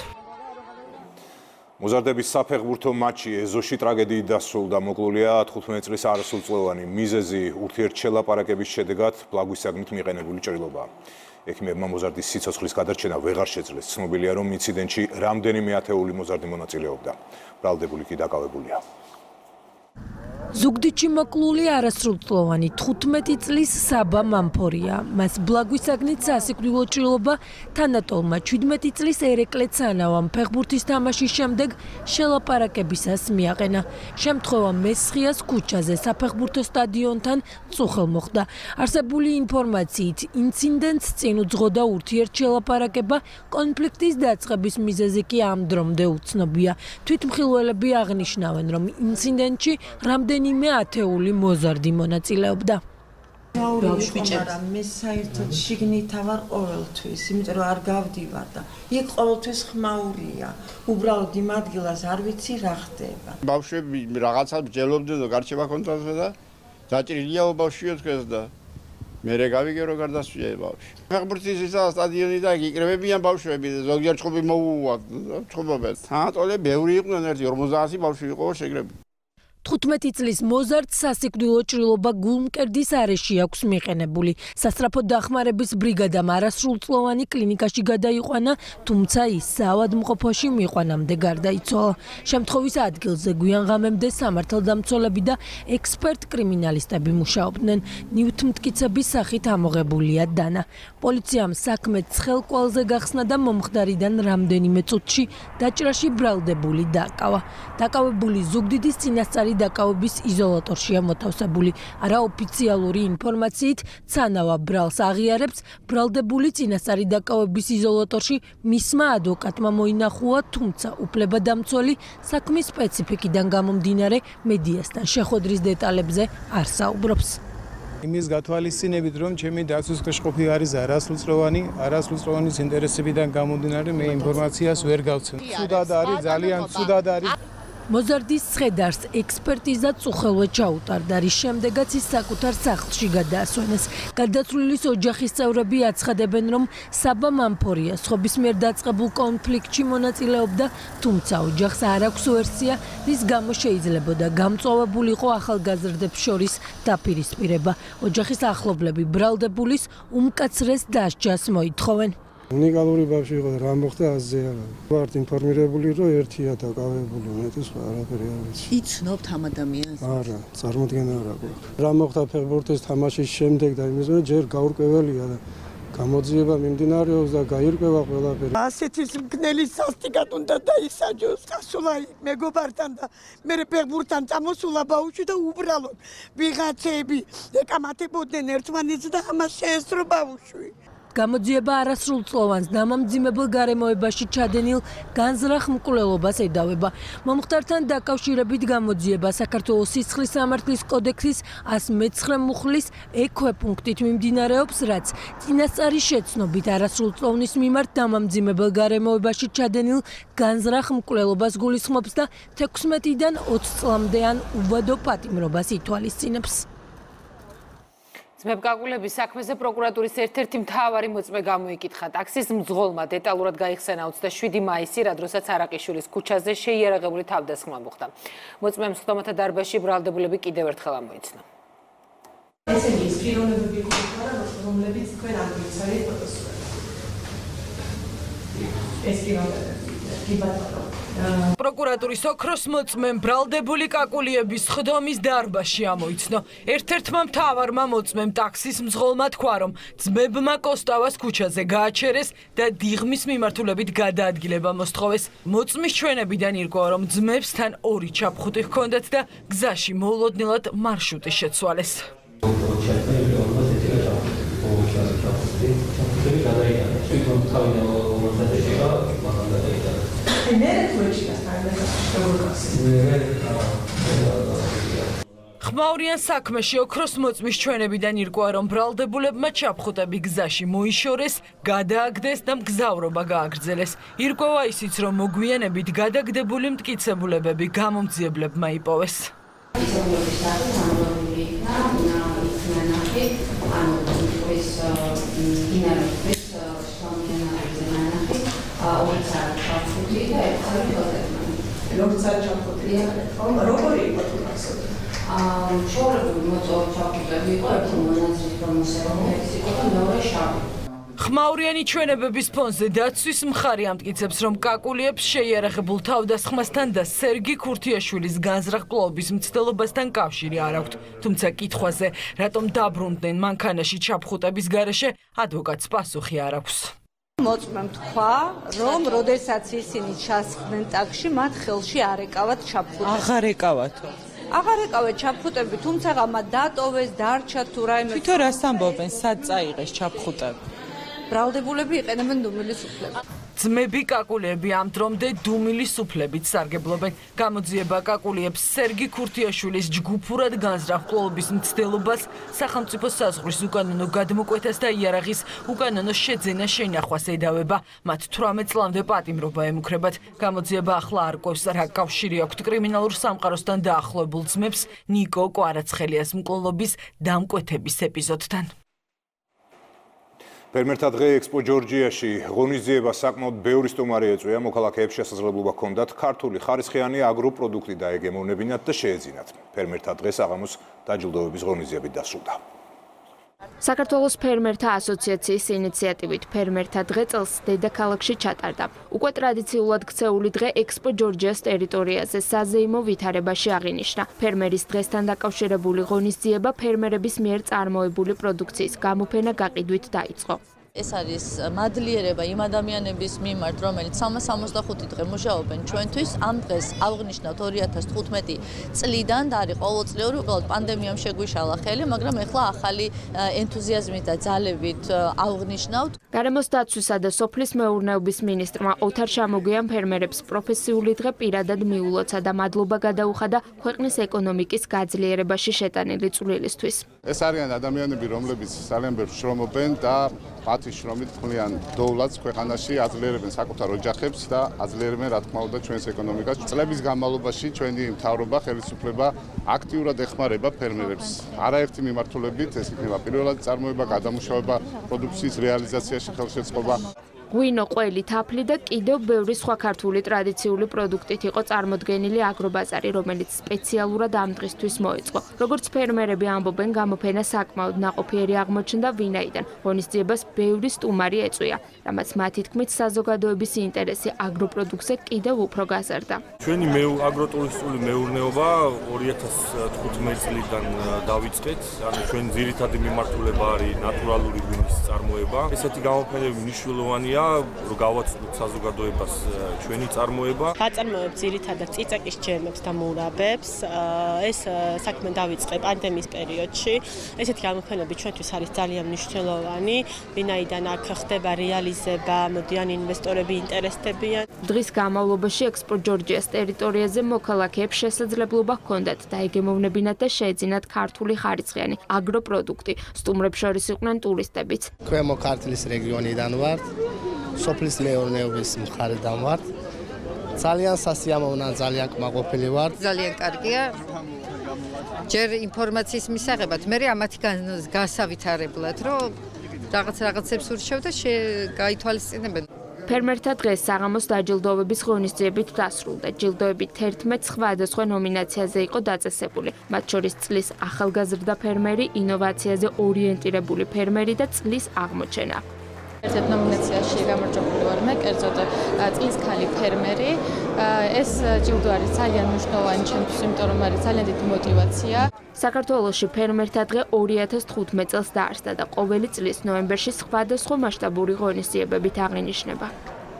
მოზარდების საფეხბურთო მატჩი ეზოში ტრაგედიით დასრულდა. მოკლულია თხუთმეტი წლის არასრულწლოვანი. მიზეზი ურთიერთშელაპარაკების შედეგად ბლაგვის საგნით მიყენებული ჭრილობა. ექიმებმა მოზარდის სიცოცხლის გადარჩენა ვეღარ შეძლეს. ცნობილია, რომ ინციდენტში რამდენიმე ათეული მოზარდი მონაწილეობდა. ბრალდებული კი დაკავებულია. ზუგდიდში მოკლული არასრულწლოვანი თხუთმეტი წლის საბა მამფორია. მას ბლაგვის საგნით სასიკვდილო ჭრილობა თანატოლმა ჩვიდმეტი წლის ერეკლე ცანავამ ფეხბურთის თამაშის შემდეგ შელაპარაკებისას მიაყენა. შემთხვევა მესხიას ქუჩაზე საფეხბურთო სტადიონთან წუხელ მოხდა. არსებული ინფორმაციით ინციდენტს წინ უძღოდა ურთიერთშელაპარაკება, კონფლიქტის დაწყების მიზეზი კი ამ დრომდე უცნობია. თვითმხილველები აღნიშნავენ, რომ ინციდენტში რამდენი რამდენიმე ათეული მოზარდი მონაწილეობდა. ბავშვიჭერა მე საერთოდ შიგნით ავარ ყოველთვის, იმიტომ რომ არ გავდივარ და იქ ყოველთვის ხმაურია. უბრალოდ იმ ადგილას არ ვიცი რა ხდება. ბავშვები რაღაცა ბჯელობდნენ და გარჩევა ჰქონდათ და დაჭრილია ბავშვიო თქვენს და მე გავიგე რომ გარდასვია ბავშვი. ფეხბურთის ისა სტადიონი და იკრებებიან ბავშვები და ზოგიერთ ჭყობი მოუვათ ჭყობობენ. თანატოლე ბევრი იყვნენ ერთი ორმოცდაათი ბავშვი იყო შეგრები. თხუთმეტი წლის მოზარდ სასიკვდილო ჭრილობა გულმკერდის არეში აქვს მიყენებული. სასწრაფო დახმარების ბრიგადამ არასრულწლოვანი კლინიკაში გადაიყვანა, თუმცა ის საავადმყოფოში მიყვანამდე გარდაიცვალა. შემთხვევის ადგილზე გვიანღამემდე სამართალდამცველები და ექსპერტ კრიმინალისტები მუშაობდნენ. ნივთმტკიცების სახით ამოღებულია დანა. პოლიციამ საქმე ცხელკვალზე გახსნა და მომხდარიდან რამდენიმე წუთში დაჭრაში ბრალდებული დააკავა. დაკავებული ზუგდიდის წინასწარი დაკავების იზოლატორშია მოთავსებული. არაოფიციალური ინფორმაციით ცანავა ბრალს აღიარებს, ბრალდებული წინასწარი დაკავების იზოლატორში მისმა ადვოკატმა მოინახულა, თუმცა უფლებადამცველი საქმის სპეციფიკიდან გამომდინარე მედიასთან შეხვედრის დეტალებზე არ საუბრობს. იმის გათვალისწინებით, რომ ჩემი დაცვის კაშყოფი არის არასრულწლოვანი, არასრულწლოვანის ინტერესებიდან გამომდინარე მე ინფორმაციას ვერ გავცემ. ცუდად არის, ძალიან ცუდად არის. მოზარდის ცხედარს ექსპერტიზა წუხელვე ჩაუტარდა, რის შემდეგაც ის საკუთარ სახლში გადაასვენეს. გარდაცვლილის ოჯახის წევრები აცხადებენ, რომ საბა მამფორია სხვების მიერ დაწყებულ კონფლიქტში მონაწილეობდა, თუმცა ოჯახს არ აქვს ვერსია, რის გამო შეიძლებოდა გამწვავებულიყო ახალგაზრდებს შორის დაპირისპირება. ოჯახის ახლობლები ბრალდებულის უმკაცრეს დასჯას მოითხოვენ. უნიკალური ბავშვი იყო და რა მოხდა აზზე არა. ვართ ინფორმირებული, რომ ერთია დაკავებული, მეტი სხვა არაფერი არ ვიცი. იცნობთ ამ ადამიანს? არა, წარმოდგენა არ აქვს. რა მოხდა ფეხბურთის თამაშის შემდეგ და იმის მერე ჯერ გაურკვეველია და გამოძიება მიმდინარეობს და გაირკვევა ყველაფერი. ასეთი მგნელი სასტიკად უნდა დაისაჯოს. წასულა მეგობართან და მე ფეხბურთთან წამოსულა ბავშვი და უბრალოდ ვიღაცები ეკამათებოდნენ ერთმანეთს და ამას შეესწრო ბავშვი. გამოძიება არასრულწლოვანს დამამძიმებელ გარემოებაში ჩადენილ განზრახ მკვლელობას ედავება. მომხდართან დაკავშირებით გამოძიება საქართველოს სისხლის სამართლის კოდექსის ასი მეცხრე მუხლის ექვე პუნქტით მიმდინარეობს, რაც წინასწარი შეცნობით არასრულწლოვნის მიმართ დამამძიმებელ გარემოებაში ჩადენილ განზრახ მკვლელობას გულისხმობს და თექვსმეტიდან ოცი წლამდე ან უბადო პატიმრობას ითვალისწინებს. ძმებკაკულების საქმეზე პროკურატურის ერთ-ერთი მთავარი მოწმე გამოიკითხა. ტაქსის მძღოლმა დეტალურად გაიხსენა ოცდაშვიდი მაისი, რა დროსაც არაყიშვილის ქუჩაზე შეიარაღებული თავდასხმა მოხდა. მოწმემ სხდომათა დარბაზში ბრალდებულები კიდევ ერთხელ ამოიცნა. ესენი ის პიროვნებები გქონდა, რომლებიც თქვენ ამგვიცარით პროტესტს. ეს პიროვნებები პროკურატურის ოქროს მოწმემ ბრალდებული კაკულიების სხდომის დარბაზში ამოიცნო. ერთ-ერთმა მთავარმა მოწმემ ტაქსის მძღოლმა თქვა, რომ ძმებმა კოსტავას ქუჩაზე გააჩერეს და დიღმის მიმართულებით გადაადგილება მოსთხოვეს. მოწმის ჩვენებიდან ირკვევა, რომ ძმებს თან ორი ჩაფხუტი ჰქონდათ და გზაში მოულოდნელად მარშრუტი შეცვალეს. ხმაურიან საქმეში ოქროს მოწმის ჩვენებიდან ირკვევა, რომ ბრალდებულებმა ჩაფხუტები გზაში მოიშორეს, გადააგდეს და მგზავრობა გააგრძელეს. ირკვევა ისიც, რომ მოგვიანებით გადაგდებული მტკიცებულებები გამომძიებლებმა იპოვეს. როგორც ჩაფხუტია, როგორი იყო თუნდაც? აა, შორებული მოწვევა ჩაფხუტები იყო, ერთი მონაზრის პრომოსერონი, ეს იყო და მეორე შავი. ხმაურიანი ჩვენებების ფონზე დაცვის მხარი ამტკიცებს, რომ კაკულიებს შეიარაღებულ თავდასხმასთან და სერგი ქურთიაშვილის განზრახ კვლავების მცდელობასთან კავშირი არ აქვთ. თუმცა კითხვაზე, რატომ დაბრუნდნენ მანქანაში ჩაფხუტების გარეშე, ადვოკატს პასუხი არ აქვს. მოწმემ თქვა, რომ როდესაც ისინი ჩასხდნენ ტაქსში, მათ ხელში არ ეკავათ ჩაფხუტები. აღარ ეკავათ. აღარ ეკავათ ჩაფხუტები, თუმცა მათ დატოვეს, დარჩათ თუ რაიმე. თვითონ რას ამბობენ, სად წაიღეს ჩაფხუტები? ბრალდებულები იყენებენ დუმილის უფლებას. ძმები კაკულიები ამ დრომდე დუმილი სუფლებით სარგებლობენ. გამოძიება კაკულიებს სერგი ქურთიაშვილის ჯგუფურად განზრახ კლუბის მცდელობას, სახელმწიფო საზღვრის უკანონო გადმოკვეთას და იარაღის უკანონო შეძენა შენახვას ედავება. მათ თვრამეტ წლამდე პატიმრობა ემუქრებათ. გამოძიება ახლა არ ყვევს რა კავშირი აქვთ კრიმინალურ სამყაროსთან დაახლოებულ ძმებს ნიკო კვარაცხელიას მკვლელობის დამკვეთების ეპიზოდთან. ფერმერთა დღე ექსპო ჯორჯიაში ღონისძიება საკმაოდ ბევრი სტუმარი ეწვია, მოქალაქეებს შესაძლებლობა ჰქონდათ ქართული ხარისხიანი აგროპროდუქტი დაეგემოვნებინათ და შეეძინათ. ფერმერთა დღე საღამოს დაჯილდოების ღონისძიებით დასრულდა. საქართველოს ფერმერთა ასოციაციის ინიციატივით ფერმერთა დღე წელს დედაქალაქში ჩატარდა. უკვე ტრადიციულად ქცეული დღე ექსპო ჯორჯიას ტერიტორიაზე საზეიმო ვითარებაში აღინიშნა. ფერმერის დღესთან დაკავშირებული ღონისძიება ფერმერების მიერ წარმოებული პროდუქციის გამოფენა გაყიდვით დაიწყო. ეს არის მადლიერება იმ ადამიანების მიმართ, რომელიც სამას სამოცდახუთი დღე მუშაობენ ჩვენთვის. ამ დღეს ავღნიშნავთ ორი ათას თხუთმეტი წლიდან და არის ყოველწლიური, უბრალოდ პანდემიამ შეგვიშალა ხელი, მაგრამ ეხლა ახალი ენთუზიაზმით და ძალებით ავღნიშნავთ. გარემოს დაცვისა და სოფლის მეურნეობის მინისტრმა ოთარ შამოგიამ ფერმერებს პროფესიული დღე პირადად მიულოცა და მადლობა გადაუხადა ქვეყნის ეკონომიკის გაძლიერებაში შეტანილი წვლილისთვის. ეს არიან ადამიანები, რომლებიც ძალიან ბევრს შრომობენ და მათი შრომით ქმნიან დოვლადს ქვეყანაში, აძლიერებენ საკუთარ ოჯახებს და აძლიერებენ რა თქმა უნდა ჩვენს ეკონომიკას. წლების განმავლობაში ჩვენი მთავრობა, ხელისუფლება აქტიურად ეხმარება ფერმერებს. არაერთი მიმართულებით, ეს იქნება პირველად წარმოება, გადამუშავება, პროდუქციის რეალიზაციაში ხელშეწყობა. ღვინო, ყველი, თაფლი და კიდევ ბევრი სხვა ქართული ტრადიციული პროდუქტით იყო წარმოდგენილი აგრობაზარი, რომელიც სპეციალურად ამ დღისთვის მოეწყო. როგორც ფერმერები ამბობენ, გამოფენა საკმაოდ ნაყოფიერი აღმოჩნდა ვინაიდან ღონისძიებას ბევრი სტუმარი ეწვია, რამაც მათი თქმით საზოგადოების ინტერესი აგროპროდუქტზე კიდევ უფრო გაზარდა. ჩვენი აგროტურისტული მეურნეობა ორი ათას თხუთმეტი წლიდან დავიწყეთ, ანუ ჩვენი ძირითადი მიმართულება არის ნატურალური ღვინის წარმოება. ესეთი გამოფენები მნიშვნელოვანია რომ გავაცნოთ საზოგადოებას ჩვენი წარმოება. გაწარმოებთ ძირითადად წიწაკის ჯემებს და მურაბებს. ეს საქმე დავიწყე პანდემიის პერიოდში. ესეთი გამოფენები ჩვენთვის არის ძალიან მნიშვნელოვანი, ვინაიდან აქ ხდება რეალიზება, მოდიან ინვესტორები ინტერესდებიან. დღის განმავლობაში ექსპო ჯორჯიას ტერიტორიაზე მოქალაქეებს შესაძლებლობა ჰქონდათ დაეგემოვნებინათ და შეეძინათ ქართული ხარისხიანი აგროპროდუქტი. სტუმრებს შორის იყვნენ ტურისტებიც. ქვემო ქართლის რეგიონიდან ვართ. სოფლის მეურნეობის მხარედან ვართ. ძალიან სასიამოვნო, ძალიან კმაყოფილი ვართ. ძალიან კარგია. ჯერ ინფორმაციის მისაღებად, მე ამათი განსავითარებლად, რომ რაღაც რაღაცებს ურჩევ და გაითვალისწინებენ. ფერმერთა დღეს საღამოს დაჯილდოების ღონისძიებით დასრულდა. ჯილდოები თერთმეტ სხვადასხვა ნომინაციაზე იყო დაწესებული. მათ შორის წლის ახალგაზრდა ფერმერი, ინოვაციაზე ორიენტირებული ფერმერი და წლის აღმოჩენა. ერთ ნომინაციაში გამარჯვებული ვარ მე, კერძოდ წლის ქალი ფერმერი. ეს ჯილდო არის ძალიან მნიშვნელოვანი ჩემთვის, იმიტომ რომ არის ძალიან დიდი мотиваცია. საქართველოში ფერმერთა დღე ორი ათას თხუთმეტი წელს დაარსდა და ყოველი წლის ნოემბერში სხვადასხვა მასშტაბური ღონისძიებებით აღინიშნება.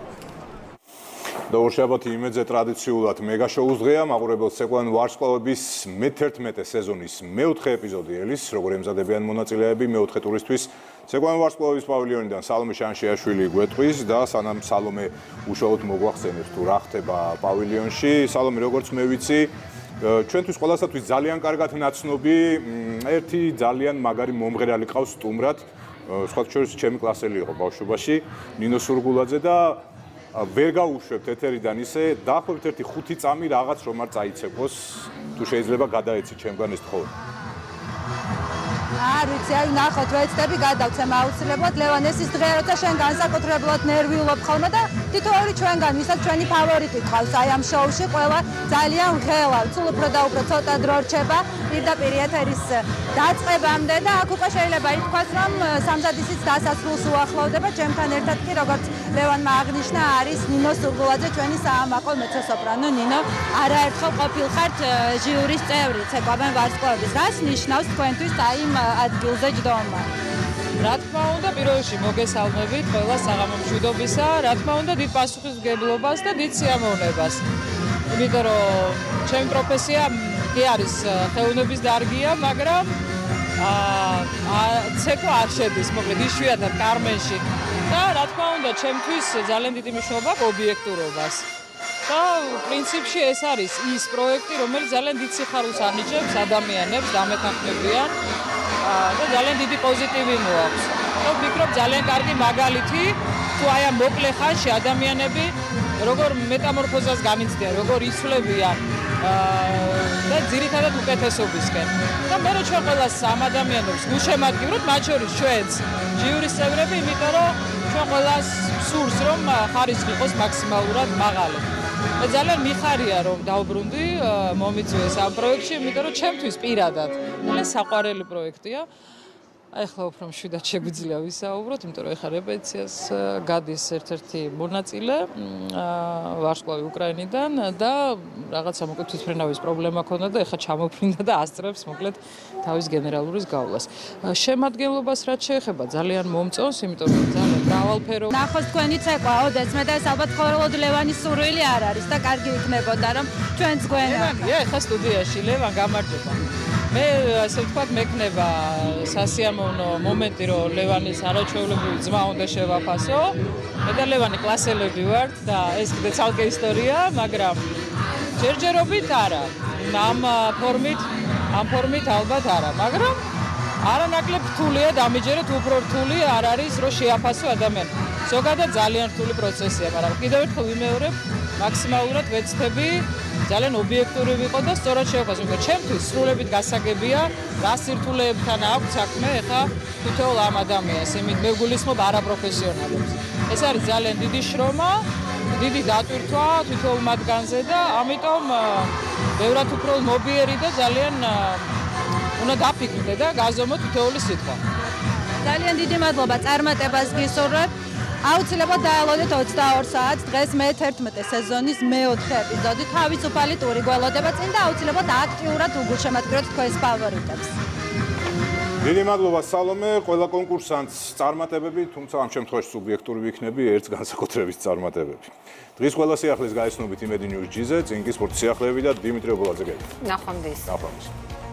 დაურშაბათ იმედზე ტრადიციულად მეგა შოუს დღეა, მაყურებელს ცეკვან ვარსკვლავების მეთერთმეტე სეზონის მეოთხე ეპიზოდი ელის, როგორ ემზადებიან მონაწილეები მეოთხე ტურისთვის. ცეკვან ვარსკვლავების პავილიონიდან სალომე შანშიაშვილი გვეტყვის და სანამ სალომე უშუალოდ მოგვახსენებს თუ რა ხდება პავილიონში. სალომე, როგორც მე ვიცი, ჩვენთვის ყველასათვის ძალიან კარგად ნაცნობი ერთი ძალიან მაგარი მომღერალი ყავს სტუმრად, სხვათა შორის ჩემი კლასელი იყო ბავშვობაში, ნინო სურგულაძე და ვერ გაუშვებთ ეთერიდან ისე, დაახლოებით ერთი ხუთი წამი რაღაც რომ არ წაიცეკოს, თუ შეიძლება გადაეცი ჩემგან ეს თხოვნა. არ ვიცი, აი ნახოთ, რო ეცდები გადავცემ აუცილებლად. ლევან, ეს ის დღე, როცა შენ განსაკუთრებულად ნერვიულობ ხოლმე და თითოეული ჩვენგან, ვისაც ჩვენი ფავორიტი ყავს აი ამ შოუში, ყველა ძალიან ღელა, სულ უფრო და უფრო ცოტა დრო რჩება პირდაპირ ეთერის დაწყებამდე და აქ უკვე შეიძლება ითქვას, რომ სამზადისის დასასრულს უახლოვდება. ჩემთან ერთად კი, როგორც ლევანმა აღნიშნა, არის ნინო სურგულაძე, ჩვენი საამაყო მეცო-სოპრანო. ნინო, არაერთხელ ყოფილხართ ჟიურის წევრი ცეკვავენ ვარსკვლავების. რას ნიშნავს თქვენთვის აი იმ ადგილზე ჯდომა? რა თქმა უნდა, პირველ რიგში მოგესალმებით ყველა საღამო მშვიდობისა, რა თქმა უნდა, დიდ პასუხისმგებლობას და დიდ სიამოვნებას. იმიტომ რომ ჩემი პროფესია კი არის ხელოვნების დარგია, მაგრამ აა ცეკვა არ შედის, მოკლედ იშვიათად კარმენში და რა თქმა უნდა, ჩემთვის ძალიან დიდი მნიშვნელობა აქვს ობიექტურობას. და პრინციპში ეს არის ის პროექტი, რომელიც ძალიან დიდ სიხარულს ანიჭებს ადამიანებს, დამეთანხმებიან და ძალიან დიდი პოზიტივი მოაქვს. და ვფიქრობ, ძალიან კარგი მაგალითი, თუ აი ამ მოკლე ხანში ადამიანები როგორ მეტამორფოზას განიცდიან, როგორ იცვლებიან და ძირითადად უკეთესობისკენ. და მე რო ჩვენ ყველას ამ ადამიანებს გულშემატკივრობთ, მათ შორის ჩვენც ჟიურის წევრები, იმიტომ რომ ჩვენ ყველას სურს, რომ ხარისხი იყოს მაქსიმალურად მაღალი. მე ძალიან მიხარია, რომ დავბრუნდი, მომიწვიეს ამ პროექტში, იმიტომ რომ ჩემთვის პირადად ძალიან საყვარელი პროექტია. აი ახლა უფრო მშვიდად შეგვიძლია ვისაუბროთ, იმიტომ რომ ეხლა რეპეტიციას გადის ერთ-ერთი მონაწილე ვარსკვლავი უკრაინიდან და რაღაცა მოკლედ თვითმფრინავის პრობლემა ჰქონდა და ეხლა ჩამოფრინდა და ასწრებს მოკლედ თავის გენერალურის გავლას. შემადგენლობას რაც შეეხება ძალიან მომწონს, იმიტომ რომ ძალიან მრავალფეროვანი. ნახოს თქვენი ცეკვა, ოდეს მე და ეს ალბათ ხოლოდ ლევანის სურვილი არ არის და კარგი იქნებოდა რომ ჩვენც გვენა. ლევანია ეხლა სტუდიაში, ლევან გამარჯობა. მე ასე ვთქვათ, მექნება სასიამოვნო მომენტი, რომ ლევანის არაჩვეულებრივი ძმა უნდა შევაფასო. მე და ლევანი კლასელები ვართ და ეს კიდე ცალკე ისტორია, მაგრამ ჯერჯერობით არა. ამ ფორმით, ამ ფორმით ალბათ არა, მაგრამ არანაკლებ რთულია დამიჯერეთ, უფრო რთული არ არის, რომ შეაფასო ადამიანი. ზოგადად ძალიან რთული პროცესია, მაგრამ კიდევ ერთხელ ვიმეორებ, მაქსიმალურად ვეცდები ძალიან ობიექტური ვიყო და სწორად შევაფასო. ჩემთვის სრულებით გასაგებია, რა სირთულეებთან აქვს საქმე ეხა თითოეულ ამ ადამიანს, იმით მე ვგულისხმობ არაპროფესიონალებს. ეს არის ძალიან დიდი შრომა, დიდი დატვირთვა თითოეულ მათგანზე და ამიტომ ბევრად უფრო მობიერი და ძალიან უნდა დაფიქრდე და გაზომოთ თითოეული სიტყვა. ძალიან დიდი მადლობა წარმატებას გისურვებ. აუცილებლად დაელოდეთ ოცდაორ საათს დღეს მეთერთმეტე სეზონის მეოთხე ეპიზოდი. თავისუფალი ტური გველოდება წინ და აუცილებლად აქტიურად უგულშემატკივროთ თქვენს ფავორიტებს. დიდი მადლობა სალომე, ყველა კონკურსანტს წარმატებები, თუმცა ამ შემთხვევაში სუბიექტური ვიქნები, ერთს განსაკუთრებით წარმატებები. დღის ყველა სიახლეს გაიცნობით იმედი ნიუს ჯიზე, წინ კი სპორტის სიახლეები და დიმიტრი ობოლაძე გეტყვით. ნახვამდის. ნახვამდის.